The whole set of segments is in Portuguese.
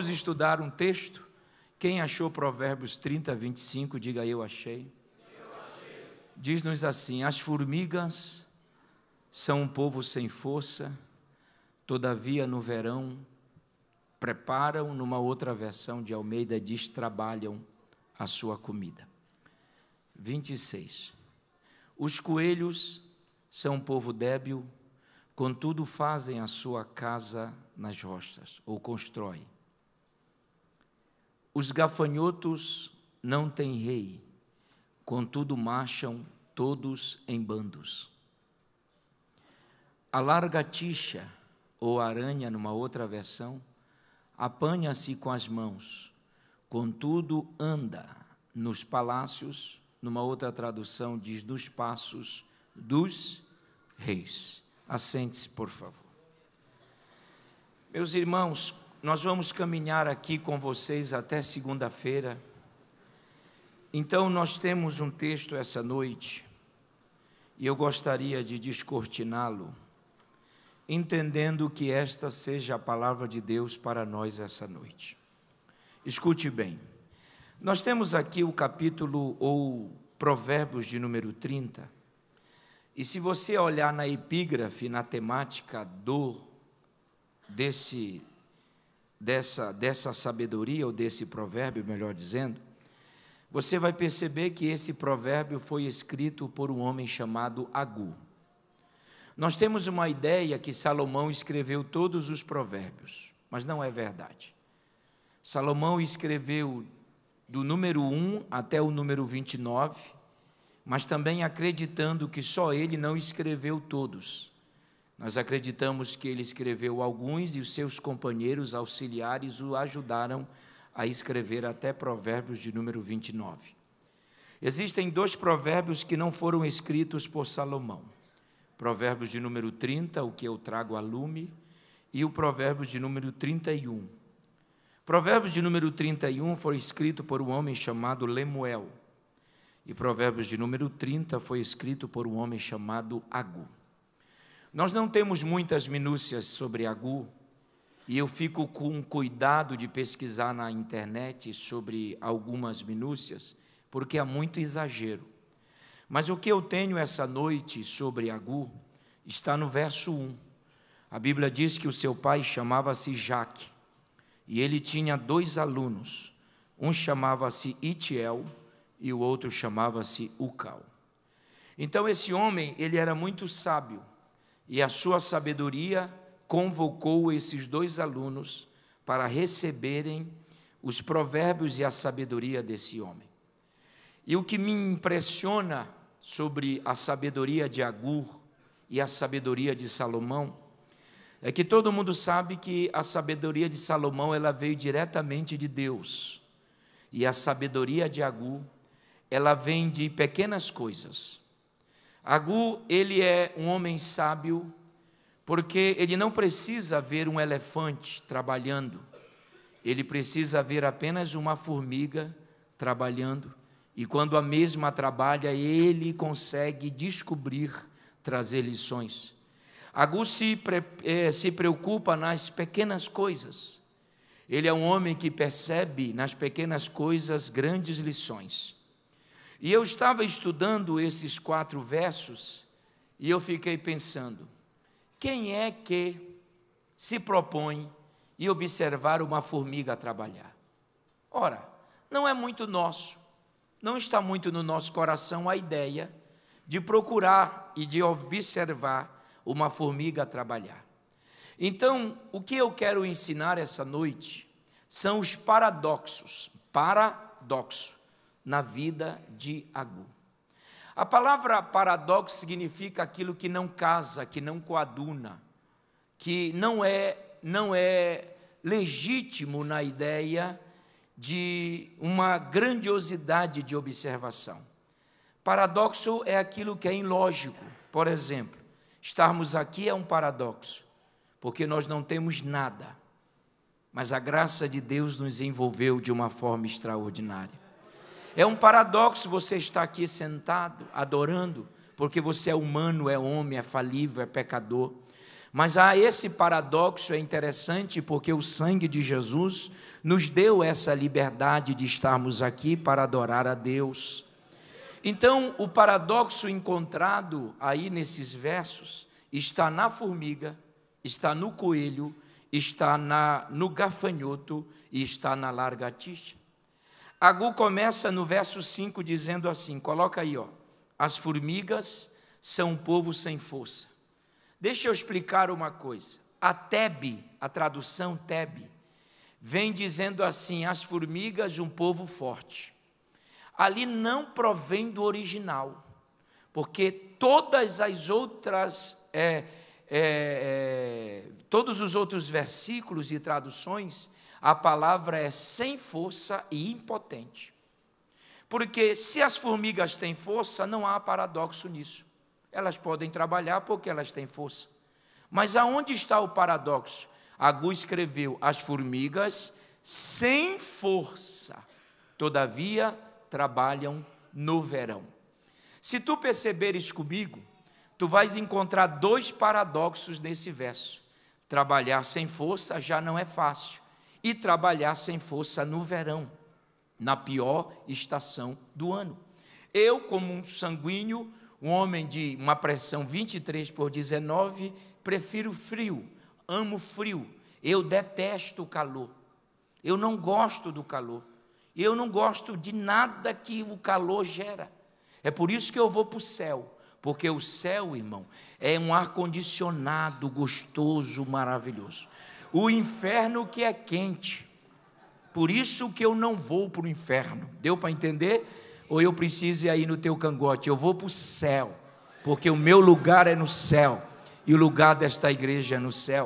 Vamos estudar um texto. Quem achou Provérbios 30, 25, diga eu achei. Diz-nos assim: as formigas são um povo sem força, todavia no verão preparam, numa outra versão de Almeida diz, trabalham a sua comida. 26. Os coelhos são um povo débil, contudo fazem a sua casa nas rochas, ou constroem. Os gafanhotos não têm rei, contudo marcham todos em bandos. A lagartixa, ou aranha, numa outra versão, apanha-se com as mãos, contudo anda nos palácios, numa outra tradução diz, nos passos dos reis. Assente-se, por favor. Meus irmãos, nós vamos caminhar aqui com vocês até segunda-feira. Então, nós temos um texto essa noite, e eu gostaria de descortiná-lo, entendendo que esta seja a palavra de Deus para nós essa noite. Escute bem, nós temos aqui o capítulo, ou Provérbios de número 30, e se você olhar na epígrafe, na temática dessa sabedoria, ou desse provérbio, melhor dizendo, você vai perceber que esse provérbio foi escrito por um homem chamado Agur. Nós temos uma ideia que Salomão escreveu todos os provérbios, mas não é verdade. Salomão escreveu do número 1 até o número 29, mas também acreditando que só ele não escreveu todos. Nós acreditamos que ele escreveu alguns e os seus companheiros auxiliares o ajudaram a escrever até Provérbios de número 29. Existem dois provérbios que não foram escritos por Salomão. Provérbios de número 30, o que eu trago a lume, e o Provérbios de número 31. Provérbios de número 31 foi escrito por um homem chamado Lemuel. E Provérbios de número 30 foi escrito por um homem chamado Agur. Nós não temos muitas minúcias sobre Agur, e eu fico com cuidado de pesquisar na internet sobre algumas minúcias, porque há muito exagero. Mas o que eu tenho essa noite sobre Agur está no verso 1. A Bíblia diz que o seu pai chamava-se Jaque, e ele tinha 2 alunos. Um chamava-se Itiel e o outro chamava-se Ucal. Então esse homem, ele era muito sábio, e a sua sabedoria convocou esses 2 alunos para receberem os provérbios e a sabedoria desse homem. E o que me impressiona sobre a sabedoria de Agur e a sabedoria de Salomão é que todo mundo sabe que a sabedoria de Salomão ela veio diretamente de Deus, e a sabedoria de Agur ela vem de pequenas coisas. Agur, ele é um homem sábio, porque ele não precisa ver um elefante trabalhando, ele precisa ver apenas uma formiga trabalhando, e quando a mesma trabalha, ele consegue descobrir, trazer lições. Agur se preocupa nas pequenas coisas, ele é um homem que percebe nas pequenas coisas grandes lições. E eu estava estudando esses 4 versos, e eu fiquei pensando, quem é que se propõe em observar uma formiga trabalhar? Ora, não é muito nosso, não está muito no nosso coração a ideia de procurar e de observar uma formiga trabalhar. Então, o que eu quero ensinar essa noite são os paradoxo na vida de Agur. A palavra paradoxo significa aquilo que não casa, que não coaduna, que não é legítimo na ideia de uma grandiosidade de observação. Paradoxo é aquilo que é ilógico. Por exemplo, estarmos aqui é um paradoxo, porque nós não temos nada, mas a graça de Deus nos envolveu de uma forma extraordinária. É um paradoxo você estar aqui sentado, adorando, porque você é humano, é homem, é falível, é pecador. Mas esse paradoxo é interessante porque o sangue de Jesus nos deu essa liberdade de estarmos aqui para adorar a Deus. Então, o paradoxo encontrado aí nesses versos está na formiga, está no coelho, está no gafanhoto e está na lagartixa. Agur começa no verso 5 dizendo assim, coloca aí, as formigas são um povo sem força. Deixa eu explicar uma coisa. A Tebe, a tradução Tebe, vem dizendo assim, as formigas, um povo forte. Ali não provém do original, porque todas as outras, todos os outros versículos e traduções, a palavra é sem força e impotente. Porque se as formigas têm força, não há paradoxo nisso. Elas podem trabalhar porque elas têm força. Mas aonde está o paradoxo? Agur escreveu, as formigas sem força, todavia trabalham no verão. Se tu perceberes comigo, tu vais encontrar dois paradoxos nesse verso. Trabalhar sem força já não é fácil. E trabalhar sem força no verão, na pior estação do ano. Eu, como um sanguíneo, um homem de uma pressão 23/19, prefiro frio, amo frio. Eu detesto o calor. Eu não gosto do calor. Eu não gosto de nada que o calor gera. É por isso que eu vou para o céu. Porque o céu, irmão, é um ar-condicionado gostoso, maravilhoso. O inferno que é quente. Por isso que eu não vou para o inferno. Deu para entender? Ou eu preciso ir aí no teu cangote? Eu vou para o céu. Porque o meu lugar é no céu. E o lugar desta igreja é no céu.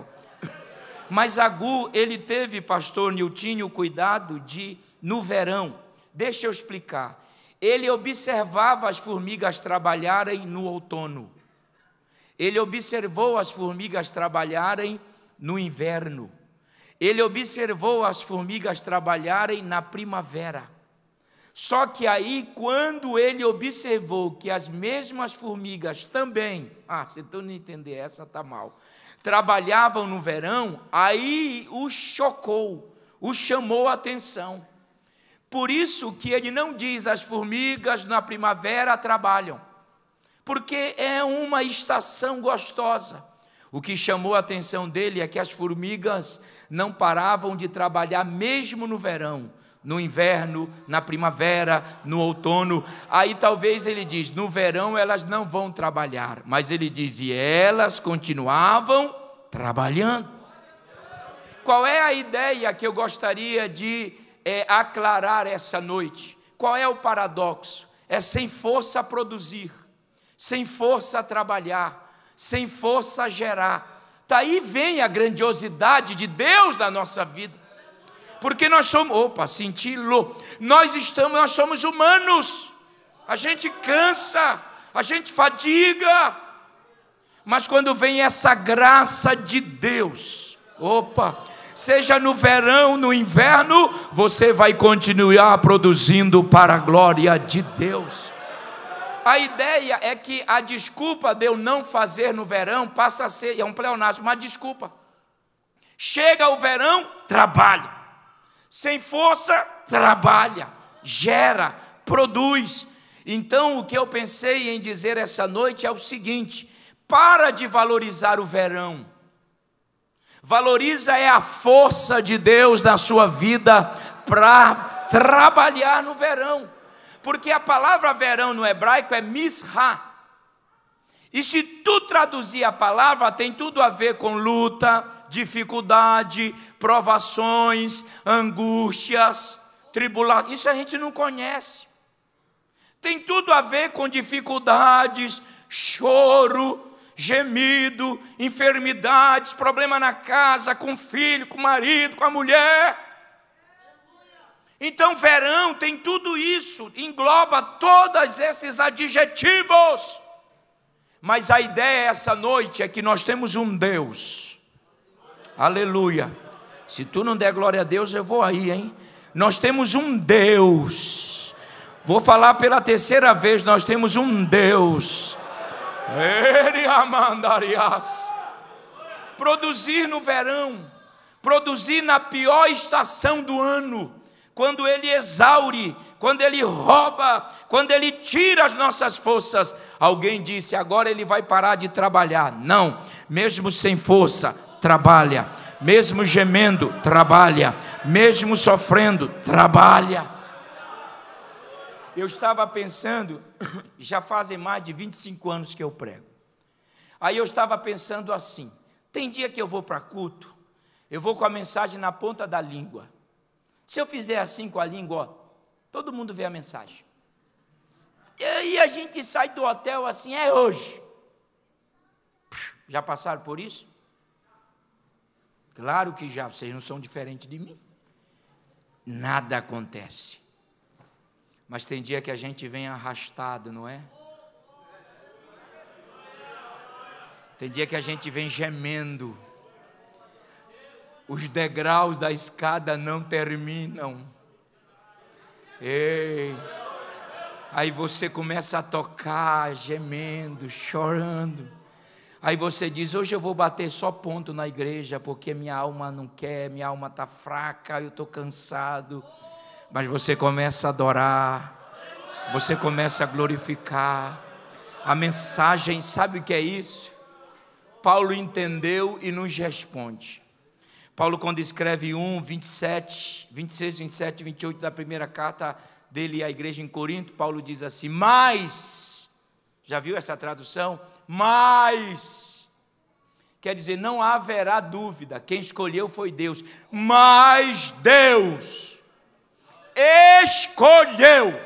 Mas Agur, ele teve, pastor Niltinho, o cuidado de, no verão, deixa eu explicar, ele observava as formigas trabalharem no outono, ele observou as formigas trabalharem no inverno, ele observou as formigas trabalharem na primavera. Só que aí, quando ele observou que as mesmas formigas também, se tu não entender essa, está mal, trabalhavam no verão, aí o chocou, o chamou a atenção. Por isso que ele não diz as formigas na primavera trabalham, porque é uma estação gostosa. O que chamou a atenção dele é que as formigas não paravam de trabalhar mesmo no verão, no inverno, na primavera, no outono. Aí talvez ele diz, no verão elas não vão trabalhar, mas ele diz, e elas continuavam trabalhando. Qual é a ideia que eu gostaria de aclarar essa noite? Qual é o paradoxo? É sem força produzir, sem força trabalhar, sem força gerar. Daí vem a grandiosidade de Deus na nossa vida. Porque nós somos, nós somos humanos, a gente cansa, a gente fadiga, mas quando vem essa graça de Deus, seja no verão, no inverno, você vai continuar produzindo para a glória de Deus. A ideia é que a desculpa de eu não fazer no verão passa a ser, é um pleonasmo, uma desculpa. Chega o verão, trabalha. Sem força, trabalha, gera, produz. Então, o que eu pensei em dizer essa noite é o seguinte: para de valorizar o verão. Valoriza a força de Deus na sua vida para trabalhar no verão. Porque a palavra verão no hebraico é misra. E se tu traduzir a palavra, tem tudo a ver com luta, dificuldade, provações, angústias, tribulações. Isso a gente não conhece. Tem tudo a ver com dificuldades, choro, gemido, enfermidades, problema na casa, com o filho, com o marido, com a mulher. Então verão tem tudo isso, engloba todos esses adjetivos. Mas a ideia essa noite é que nós temos um Deus. Aleluia. Se tu não der glória a Deus, eu vou aí, hein? Nós temos um Deus. Vou falar pela terceira vez, nós temos um Deus. Ele amandarias. Produzir no verão, produzir na pior estação do ano, quando ele exaure, quando ele rouba, quando ele tira as nossas forças. Alguém disse, agora ele vai parar de trabalhar. Não, mesmo sem força, trabalha. Mesmo gemendo, trabalha. Mesmo sofrendo, trabalha. Eu estava pensando, já fazem mais de 25 anos que eu prego. Aí eu estava pensando assim, tem dia que eu vou para culto, eu vou com a mensagem na ponta da língua. Se eu fizer assim com a língua, ó, todo mundo vê a mensagem. E aí a gente sai do hotel assim, é hoje. Já passaram por isso? Claro que já, vocês não são diferentes de mim. Nada acontece. Mas tem dia que a gente vem arrastado, não é? Tem dia que a gente vem gemendo. Os degraus da escada não terminam. Ei. Aí você começa a tocar, gemendo, chorando. Aí você diz, hoje eu vou bater só ponto na igreja, porque minha alma não quer, minha alma está fraca, eu estou cansado. Mas você começa a adorar, você começa a glorificar. A mensagem, sabe o que é isso? Paulo entendeu e nos responde. Paulo, quando escreve 26, 27, 28 da primeira carta dele à igreja em Corinto, Paulo diz assim, mas, já viu essa tradução? Mas, quer dizer, não haverá dúvida, quem escolheu foi Deus, mas Deus escolheu.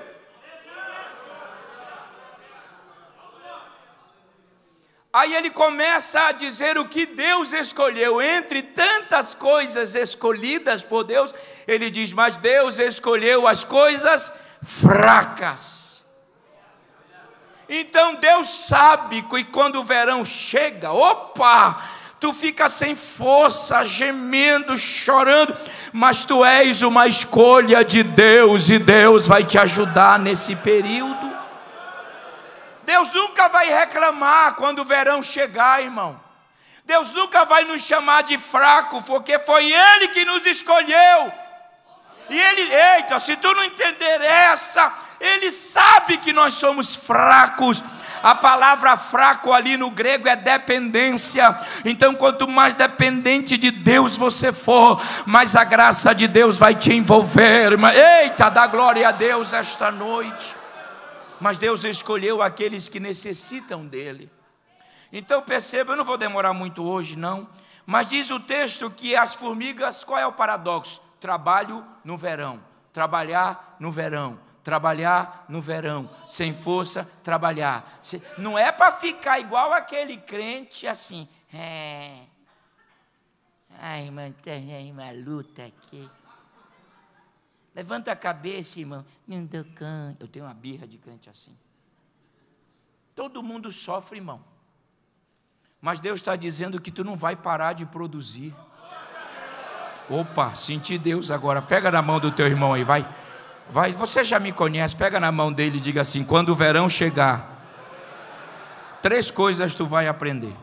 Aí ele começa a dizer o que Deus escolheu, entre tantas coisas escolhidas por Deus, ele diz, mas Deus escolheu as coisas fracas. Então Deus sabe que quando o verão chega, opa, tu fica sem força, gemendo, chorando, mas tu és uma escolha de Deus e Deus vai te ajudar nesse período. Deus nunca vai reclamar quando o verão chegar, irmão. Deus nunca vai nos chamar de fraco, porque foi Ele que nos escolheu. E Ele, eita, se tu não entender essa, Ele sabe que nós somos fracos. A palavra fraco ali no grego é dependência. Então quanto mais dependente de Deus você for, mais a graça de Deus vai te envolver. Eita, dá glória a Deus esta noite. Mas Deus escolheu aqueles que necessitam dele. Então perceba, eu não vou demorar muito hoje não, mas diz o texto que as formigas, qual é o paradoxo? Trabalho no verão, trabalhar no verão, trabalhar no verão, sem força, trabalhar. Não é para ficar igual aquele crente assim, ai, irmão, tem uma luta aqui. Levanta a cabeça, irmão. Eu tenho uma birra de crente assim. Todo mundo sofre, irmão. Mas Deus está dizendo que tu não vai parar de produzir. Opa, senti Deus agora. Pega na mão do teu irmão aí, vai. Vai, você já me conhece. Pega na mão dele e diga assim, quando o verão chegar, 3 coisas tu vai aprender.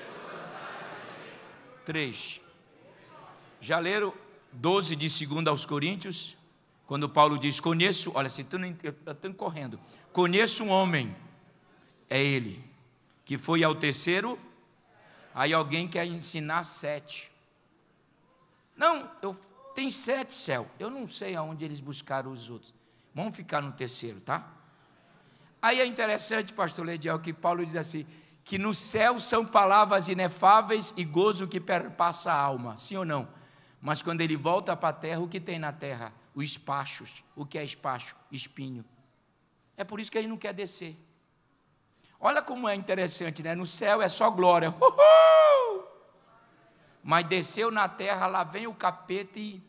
3. Já leram 12 de 2 aos Coríntios? Quando Paulo diz, conheço, olha, se tu não, eu estou correndo, conheço um homem, é ele, que foi ao terceiro, aí alguém quer ensinar 7. Não, tem 7 céu, eu não sei aonde eles buscaram os outros, vamos ficar no terceiro, tá? Aí é interessante, pastor Lediel, que Paulo diz assim, que no céu são palavras inefáveis e gozo que perpassa a alma, sim ou não? Mas quando ele volta para a terra, o que tem na terra? Os espachos. O que é espacho? Espinho. É por isso que ele não quer descer. Olha como é interessante, né? No céu é só glória. Uhul! Mas desceu na terra, lá vem o capeta e...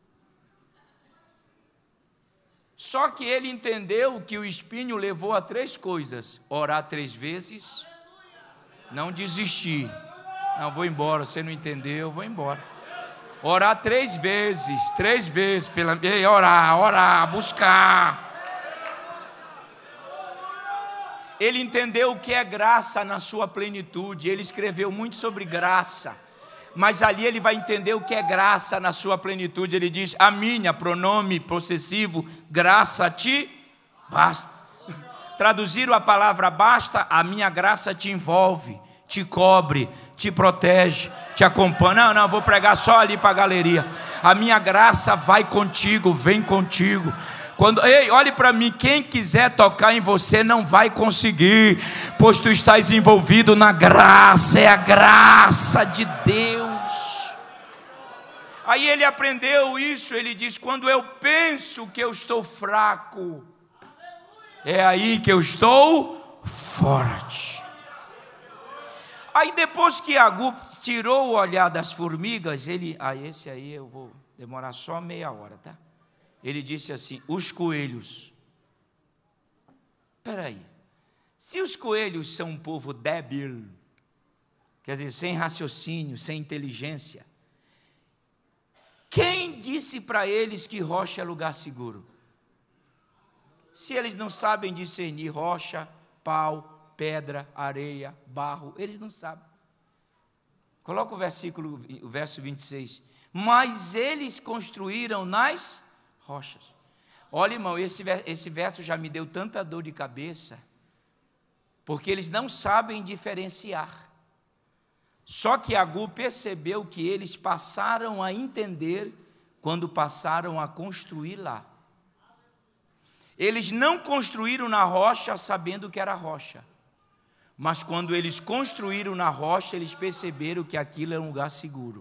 Só que ele entendeu que o espinho levou a 3 coisas. Orar 3 vezes. Não desistir. Não, vou embora, você não entendeu, vou embora. Orar 3 vezes, orar, buscar. Ele entendeu o que é graça na sua plenitude. Ele escreveu muito sobre graça. Mas ali ele vai entender o que é graça na sua plenitude. Ele diz: a minha, pronome possessivo, graça te basta. Traduziram a palavra basta, a minha graça te envolve, te cobre, te protege, te acompanha. Não, vou pregar só ali para a galeria. A minha graça vai contigo, vem contigo. Ei, olhe para mim, quem quiser tocar em você não vai conseguir, pois tu estás envolvido na graça, é a graça de Deus. Aí ele aprendeu isso, ele diz: quando eu penso que eu estou fraco, é aí que eu estou forte. Aí depois que Agur tirou o olhar das formigas, esse aí eu vou demorar só meia hora, tá? Ele disse assim: os coelhos. Espera aí, se os coelhos são um povo débil, quer dizer, sem raciocínio, sem inteligência, quem disse para eles que rocha é lugar seguro? Se eles não sabem discernir rocha, pau, pedra, areia, barro, eles não sabem. Coloca o verso 26. Mas eles construíram nas rochas. Olha, irmão, esse verso já me deu tanta dor de cabeça, porque eles não sabem diferenciar. Só que Agur percebeu que eles passaram a entender quando passaram a construir lá. Eles não construíram na rocha sabendo que era rocha, mas quando eles construíram na rocha, eles perceberam que aquilo era um lugar seguro.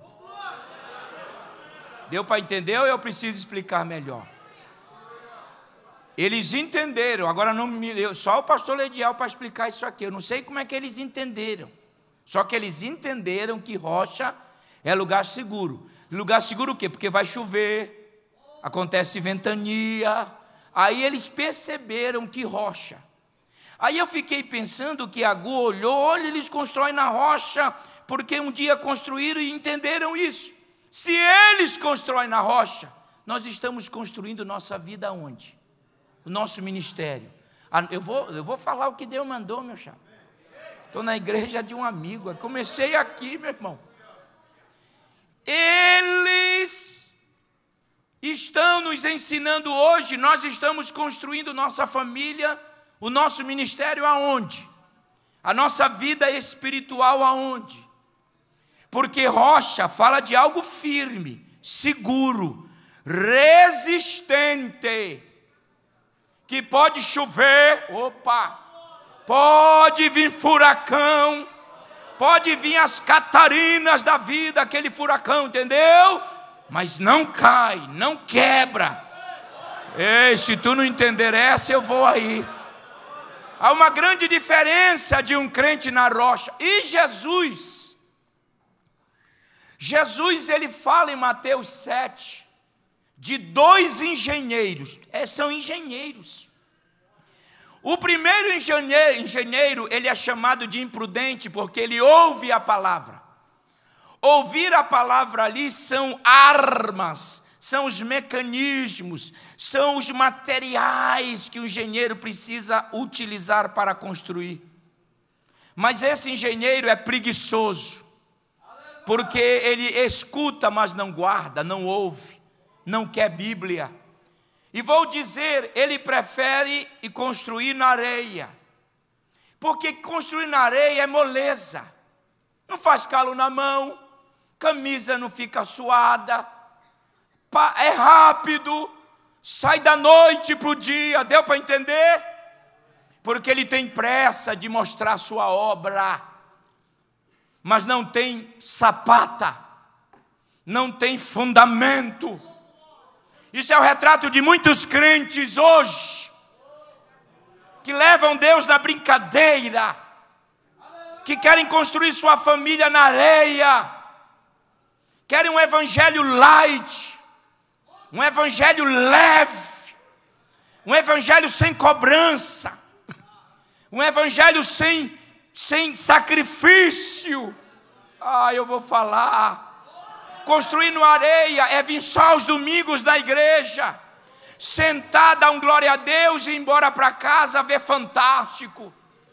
Deu para entender ou eu preciso explicar melhor? Eles entenderam. Agora só o pastor Lediel para explicar isso aqui. Eu não sei como é que eles entenderam. Só que eles entenderam que rocha é lugar seguro. Lugar seguro o quê? Porque vai chover, acontece ventania. Aí eles perceberam que rocha. Aí eu fiquei pensando que Agur olhou: olha, eles constroem na rocha, porque um dia construíram e entenderam isso. Se eles constroem na rocha, nós estamos construindo nossa vida onde? O nosso ministério. Eu vou falar o que Deus mandou, meu chapa. Estou na igreja de um amigo. Comecei aqui, meu irmão. Eles estão nos ensinando hoje. Nós estamos construindo nossa família, o nosso ministério aonde? A nossa vida espiritual aonde? Porque rocha fala de algo firme, seguro, resistente, que pode chover, pode vir furacão, pode vir as Catarinas da vida, aquele furacão, entendeu? Mas não cai, não quebra. Ei, se tu não entender essa, eu vou aí. Há uma grande diferença de um crente na rocha. E Jesus, ele fala em Mateus 7, de dois engenheiros. São engenheiros. O primeiro engenheiro, ele é chamado de imprudente, porque ele ouve a palavra. Ouvir a palavra ali são armas, são os mecanismos, são os materiais que o engenheiro precisa utilizar para construir. Mas esse engenheiro é preguiçoso, porque ele escuta, mas não guarda, não ouve, não quer Bíblia. E vou dizer, ele prefere construir na areia, porque construir na areia é moleza, não faz calo na mão, camisa não fica suada, é rápido, sai da noite para o dia. Deu para entender? Porque ele tem pressa de mostrar sua obra, mas não tem sapata, não tem fundamento. Isso é o retrato de muitos crentes hoje, que levam Deus na brincadeira, que querem construir sua família na areia, querem um evangelho light, um evangelho leve, um evangelho sem cobrança, um evangelho sem sacrifício. Eu vou falar. Construir na areia é vir só aos domingos na igreja, sentar, dar um glória a Deus e ir embora para casa ver fantástico.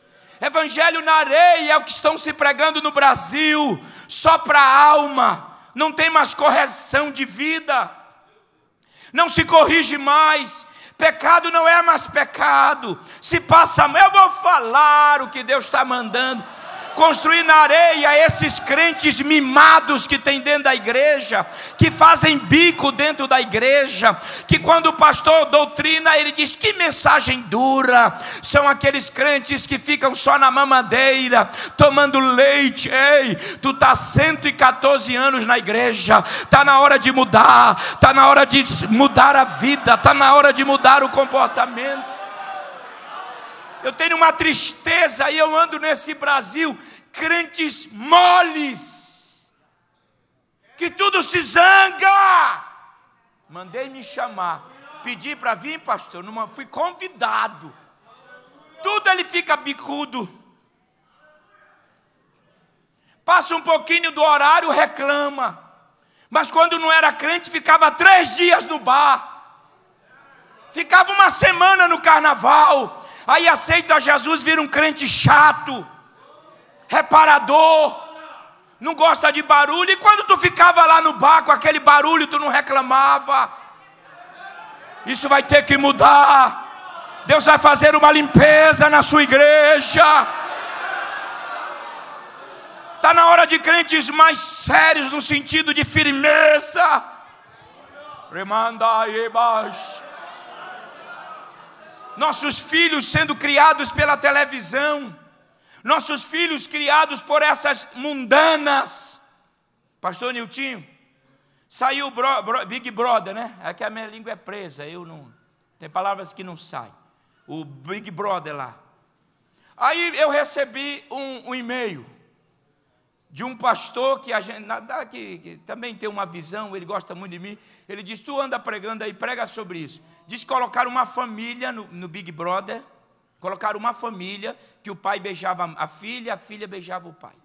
Evangelho na areia é o que estão se pregando no Brasil, só para a alma. Não tem mais correção de vida, não se corrige mais. Pecado não é mais pecado. Se passa, eu vou falar o que Deus está mandando. Construir na areia esses crentes mimados que tem dentro da igreja, que fazem bico dentro da igreja, que quando o pastor doutrina, ele diz: que mensagem dura. São aqueles crentes que ficam só na mamadeira, tomando leite. Ei, tu está 114 anos na igreja, está na hora de mudar, está na hora de mudar a vida, está na hora de mudar o comportamento. Eu tenho uma tristeza e eu ando nesse Brasil, crentes moles, que tudo se zanga. Mandei me chamar, pedi para vir, pastor, fui convidado. Tudo ele fica bicudo. Passa um pouquinho do horário, reclama. Mas quando não era crente, ficava 3 dias no bar. Ficava uma semana no carnaval. Aí aceita Jesus, vira um crente chato, reparador, não gosta de barulho. E quando tu ficava lá no bar com aquele barulho, tu não reclamava. Isso vai ter que mudar. Deus vai fazer uma limpeza na sua igreja. Está na hora de crentes mais sérios, no sentido de firmeza. Remanda e baixo. Nossos filhos sendo criados pela televisão, nossos filhos criados por essas mundanas. Pastor Niltinho, saiu Big Brother, né? É que a minha língua é presa, eu não, tem palavras que não saem. O Big Brother lá. Aí eu recebi um e-mail de um pastor que também tem uma visão, ele gosta muito de mim. Ele diz: tu anda pregando aí, prega sobre isso. Diz: colocar uma família no Big Brother, colocar uma família que o pai beijava a filha beijava o pai.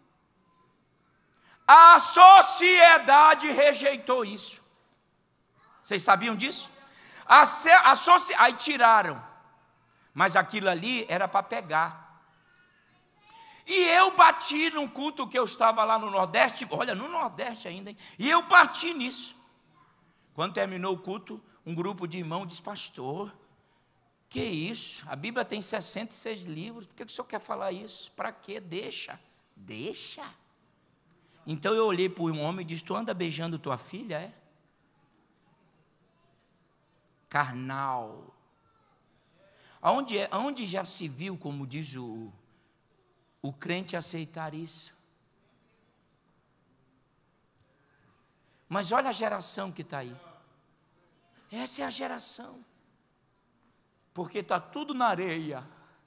A sociedade rejeitou isso. Vocês sabiam disso? Aí tiraram. Mas aquilo ali era para pegar. E eu bati num culto que eu estava lá no Nordeste, olha, no Nordeste ainda, hein? E eu bati nisso. Quando terminou o culto, um grupo de irmãos disse: pastor, que isso? A Bíblia tem 66 livros, por que o senhor quer falar isso? Para quê? Deixa. Então eu olhei para um homem e disse: tu anda beijando tua filha, é? Carnal. Aonde já se viu, como diz o crente, aceitar isso? Mas olha a geração que está aí. Essa é a geração. Porque está tudo na areia.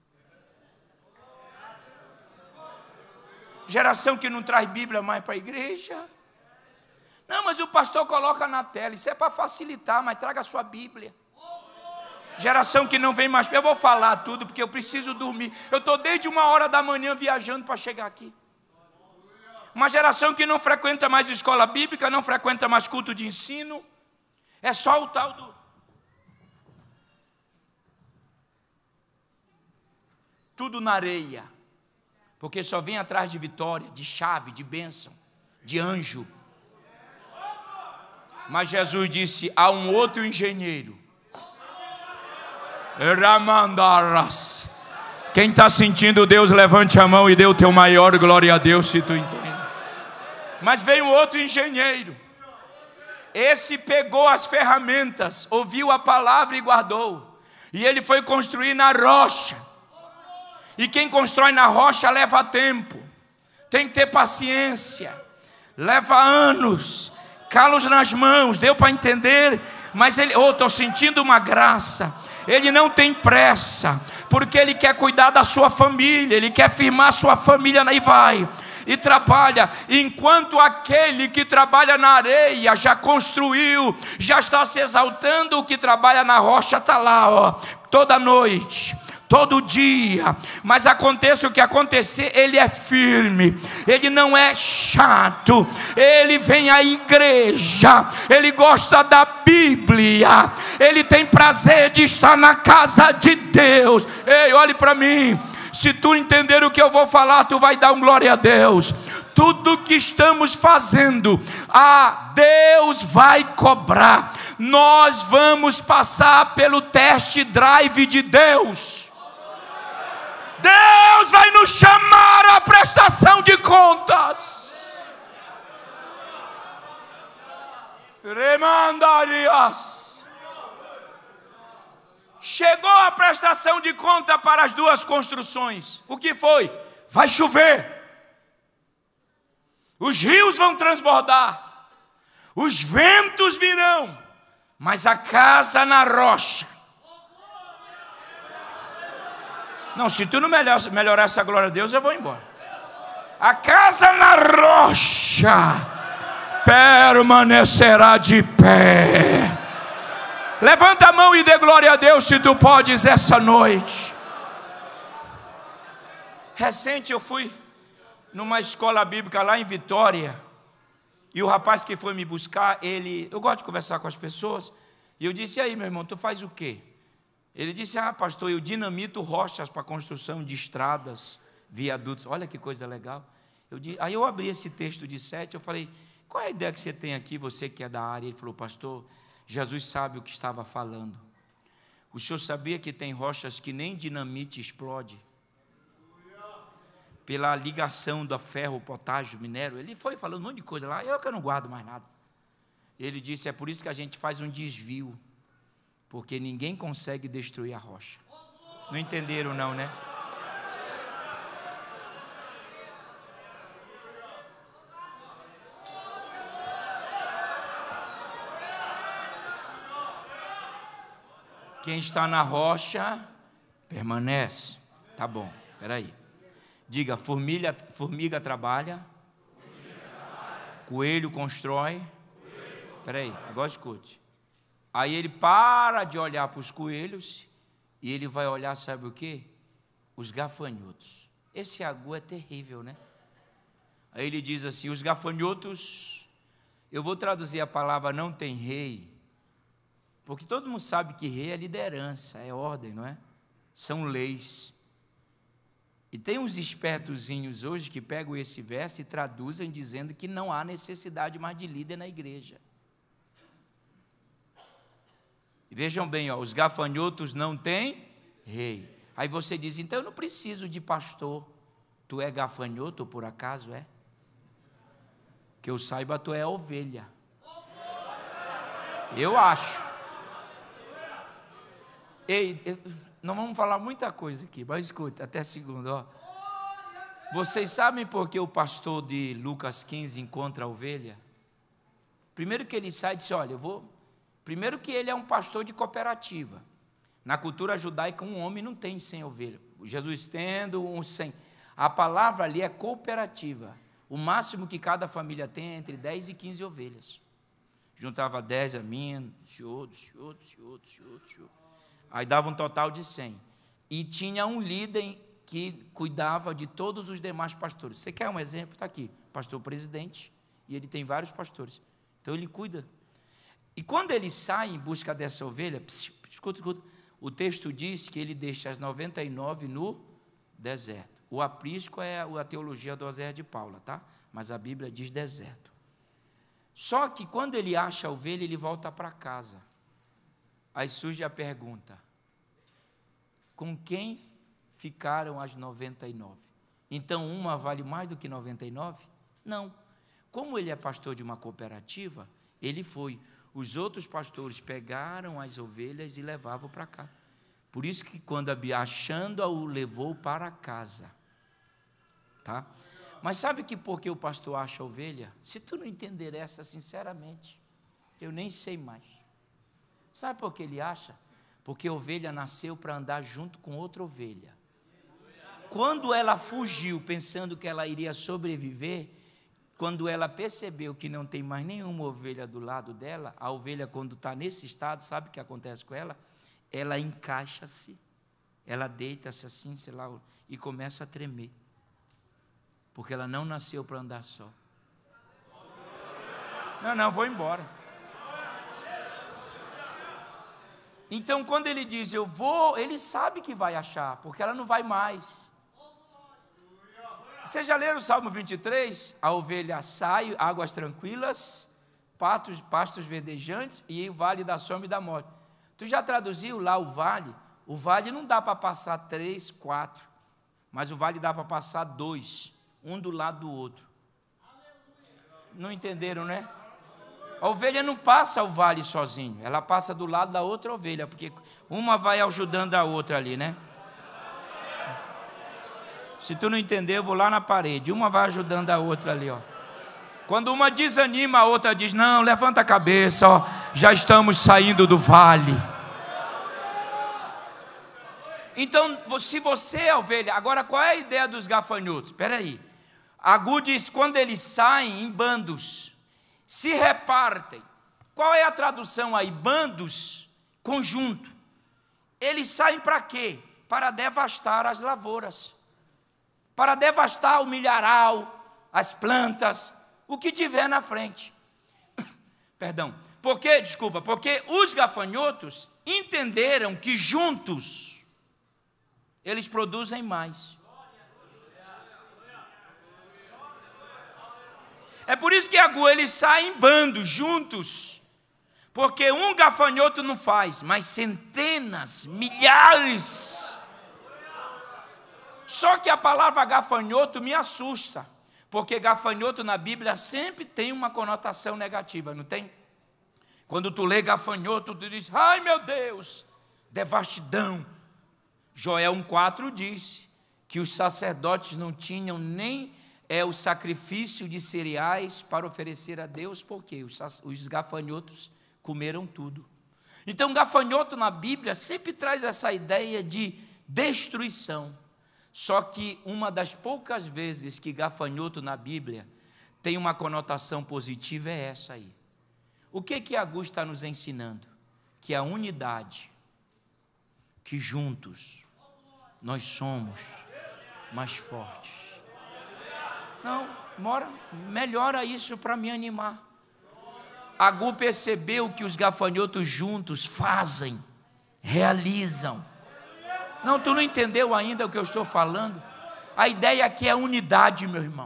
Geração que não traz Bíblia mais para a igreja. Não, mas o pastor coloca na tela. Isso é para facilitar, mas traga a sua Bíblia. Geração que não vem mais. Eu vou falar tudo porque eu preciso dormir. Eu estou desde 1h da manhã viajando para chegar aqui. Uma geração que não frequenta mais escola bíblica, não frequenta mais culto de ensino. É só o tal do... tudo na areia. Porque só vem atrás de vitória, de chave, de bênção, de anjo. Mas Jesus disse: há um outro engenheiro. Quem está sentindo Deus, levante a mão e dê o teu maior glória a Deus, se tu entende. Mas veio outro engenheiro. Esse pegou as ferramentas, ouviu a palavra e guardou. E ele foi construir na rocha. E quem constrói na rocha leva tempo. Tem que ter paciência. Leva anos. Calos nas mãos. Deu para entender? Mas ele, estou sentindo uma graça. Ele não tem pressa, porque ele quer cuidar da sua família, ele quer firmar a sua família, e vai, e trabalha, enquanto aquele que trabalha na areia já construiu, já está se exaltando. O que trabalha na rocha está lá, ó, toda noite, todo dia. Mas aconteça o que acontecer, ele é firme, ele não é chato, ele vem à igreja, ele gosta da Bíblia, ele tem prazer de estar na casa de Deus. Ei, olhe para mim. Se tu entender o que eu vou falar, tu vai dar um glória a Deus. Tudo que estamos fazendo, Deus vai cobrar. Nós vamos passar pelo test drive de Deus. Deus vai nos chamar à prestação de contas. Remandarias. Chegou a prestação de conta para as duas construções. O que foi? Vai chover. Os rios vão transbordar. Os ventos virão. Mas a casa na rocha. Não, se tu não melhorar essa glória a Deus, eu vou embora. A casa na rocha permanecerá de pé. Levanta a mão e dê glória a Deus se tu podes essa noite. Recente eu fui numa escola bíblica lá em Vitória. E o rapaz que foi me buscar, eu gosto de conversar com as pessoas. E eu disse, e aí meu irmão, tu faz o quê? Ele disse, pastor, eu dinamito rochas para construção de estradas, viadutos. Olha que coisa legal. Aí eu abri esse texto de 7, eu falei, qual é a ideia que você tem aqui, você que é da área? Ele falou, pastor, Jesus sabe o que estava falando. O senhor sabia que tem rochas que nem dinamite explode? Pela ligação do ferro, potássio, minério. Ele foi falando um monte de coisa lá, eu que não guardo mais nada. Ele disse, é por isso que a gente faz um desvio, porque ninguém consegue destruir a rocha. Não entenderam não, né? Quem está na rocha, permanece. Tá bom, peraí. Diga, formiga trabalha, coelho constrói. Peraí, agora escute. Aí ele para de olhar para os coelhos e ele vai olhar, sabe o quê? Os gafanhotos. Esse agu é terrível, né? Aí ele diz assim, os gafanhotos, eu vou traduzir a palavra não tem rei, porque todo mundo sabe que rei é liderança, é ordem, não é? São leis. E tem uns espertozinhos hoje que pegam esse verso e traduzem dizendo que não há necessidade mais de líder na igreja. E vejam bem, os gafanhotos não têm rei. Aí você diz, então eu não preciso de pastor. Tu é gafanhoto por acaso, é? Que eu saiba, tu é ovelha. Eu acho. Ei, não vamos falar muita coisa aqui, mas escuta, até segunda, ó. Vocês sabem por que o pastor de Lucas 15 encontra a ovelha? Primeiro que ele sai e diz, olha, primeiro que ele é um pastor de cooperativa. Na cultura judaica, um homem não tem 100 ovelhas. Jesus tendo uns 100. A palavra ali é cooperativa. O máximo que cada família tem é entre 10 e 15 ovelhas. Juntava 10 a minha, outros. Aí dava um total de 100. E tinha um líder que cuidava de todos os demais pastores. Você quer um exemplo? Está aqui, pastor presidente, e ele tem vários pastores. Então ele cuida. E quando ele sai em busca dessa ovelha, escuta, o texto diz que ele deixa as 99 no deserto. O aprisco é a teologia do Osés de Paula, tá? Mas a Bíblia diz deserto. Só que quando ele acha a ovelha, ele volta para casa. Aí surge a pergunta, com quem ficaram as 99? Então uma vale mais do que 99? Não. Como ele é pastor de uma cooperativa, ele foi. Os outros pastores pegaram as ovelhas e levavam para cá. Por isso que quando achando-a, o levou para casa. Tá? Mas sabe que por que o pastor acha a ovelha? Se tu não entender essa, sinceramente, eu nem sei mais. Sabe por que ele acha? Porque a ovelha nasceu para andar junto com outra ovelha. Quando ela fugiu, pensando que ela iria sobreviver, quando ela percebeu que não tem mais nenhuma ovelha do lado dela, a ovelha, quando está nesse estado, sabe o que acontece com ela? Ela encaixa-se, ela deita-se assim, sei lá, e começa a tremer. Porque ela não nasceu para andar só. Não, vou embora. Então, quando ele diz, eu vou, ele sabe que vai achar, porque ela não vai mais. Vocês já leram o Salmo 23? A ovelha sai, águas tranquilas, pastos verdejantes e o vale da sombra e da morte. Tu já traduziu lá o vale? O vale não dá para passar 3, 4, mas o vale dá para passar 2, um do lado do outro. Não entenderam, né? A ovelha não passa o vale sozinho, ela passa do lado da outra ovelha, porque uma vai ajudando a outra ali, né? Se tu não entender, eu vou lá na parede. Uma vai ajudando a outra ali, ó. Quando uma desanima, a outra diz: não, levanta a cabeça, ó, já estamos saindo do vale. Então, se você é ovelha, agora qual é a ideia dos gafanhotos? Espera aí. Agu diz: quando eles saem em bandos, se repartem. Qual é a tradução aí? Bandos, conjunto. Eles saem para quê? Para devastar as lavouras, para devastar o milharal, as plantas, o que tiver na frente. Perdão. Porque os gafanhotos entenderam que juntos eles produzem mais. É por isso que Agu, eles saem em bando, juntos, porque um gafanhoto não faz, mas centenas, milhares. Só que a palavra gafanhoto me assusta, porque gafanhoto na Bíblia sempre tem uma conotação negativa, não tem? Quando tu lê gafanhoto, tu diz: ai meu Deus, devastidão. Joel 1,4 diz que os sacerdotes não tinham nem o sacrifício de cereais para oferecer a Deus, porque os gafanhotos comeram tudo. Então gafanhoto na Bíblia sempre traz essa ideia de destruição. Só que uma das poucas vezes que gafanhoto na Bíblia tem uma conotação positiva é essa aí. O que Agu está nos ensinando? Que a unidade, que juntos nós somos mais fortes. Não, melhora isso para me animar. Agu percebeu que os gafanhotos juntos fazem, realizam. Não, tu não entendeu ainda o que eu estou falando? A ideia aqui é unidade, meu irmão.